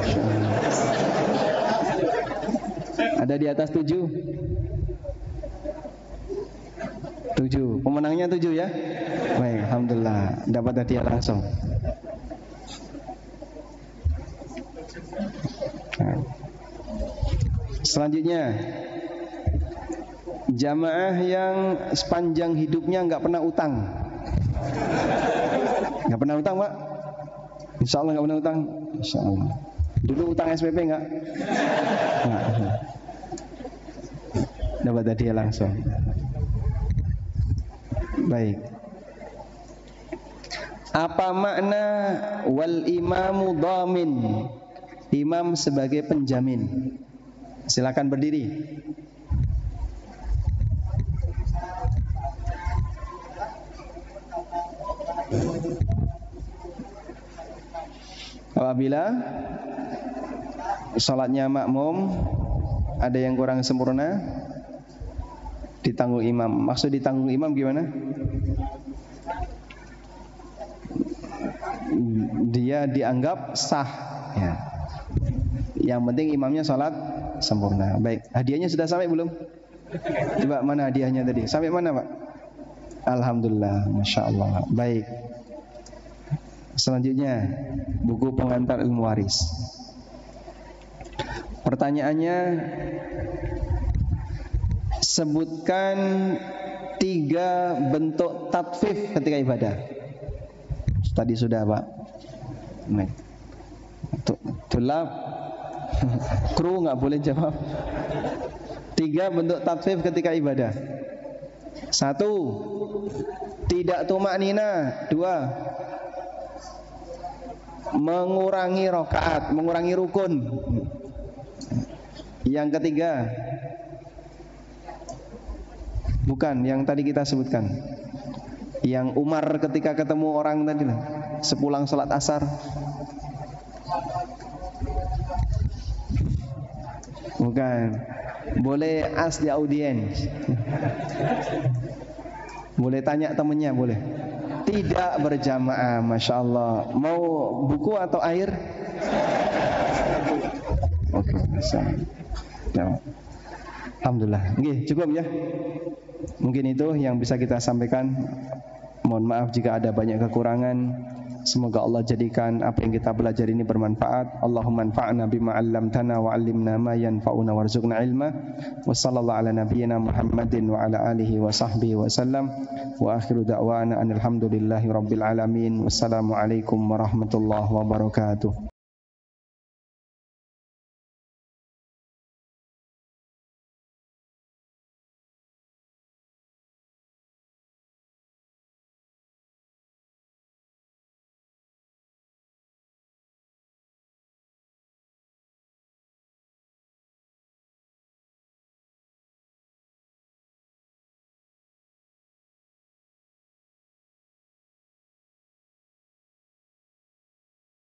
Ada di atas 7. 7. Pemenangnya 7 ya. Baik, alhamdulillah dapat hadiah langsung. Nah. Selanjutnya, jamaah yang sepanjang hidupnya nggak pernah utang. Nggak pernah utang Pak? Insya Allah nggak pernah utang. Insya Allah. Dulu utang SPP nggak? Nggak. Dapat hadiah langsung. Baik. Apa makna wal imamu dhamin? Imam sebagai penjamin. Silakan berdiri. Apabila salatnya makmum ada yang kurang sempurna, ditanggung imam. Maksud ditanggung imam gimana? Dia dianggap sah ya. Yang penting imamnya salat sempurna. Baik, hadiahnya sudah sampai belum? Coba mana hadiahnya tadi? Sampai mana Pak? Alhamdulillah, Masya Allah. Baik. Selanjutnya, buku pengantar ilmu waris. Pertanyaannya, sebutkan 3 bentuk tatfif ketika ibadah. Tadi sudah Pak. Tulab, kru nggak boleh jawab. 3 bentuk tatfif ketika ibadah. 1, tidak tumaknina. 2, mengurangi rakaat, mengurangi rukun. Yang ketiga, bukan yang tadi kita sebutkan, yang Umar ketika ketemu orang tadi lah, sepulang sholat asar. Bukan. Boleh ask the audience. Boleh tanya temennya, boleh. Tidak berjamaah, Masya Allah. Mau buku atau air? Oke, bisa. Ya. Alhamdulillah. Oke, cukup ya. Mungkin itu yang bisa kita sampaikan. Mohon maaf jika ada banyak kekurangan. Semoga Allah jadikan apa yang kita belajar ini bermanfaat. Allahumma anfa'na bima 'allamtana wa 'allimna ma yanfa'una warzuqna ilma. Wa sallallahu ala nabiyyina Muhammadin wa ala alihi wa sahbihi wa sallam. Wa akhiru da'wana alhamdulillahi rabbil alamin. Wassalamu alaikum warahmatullahi wabarakatuh.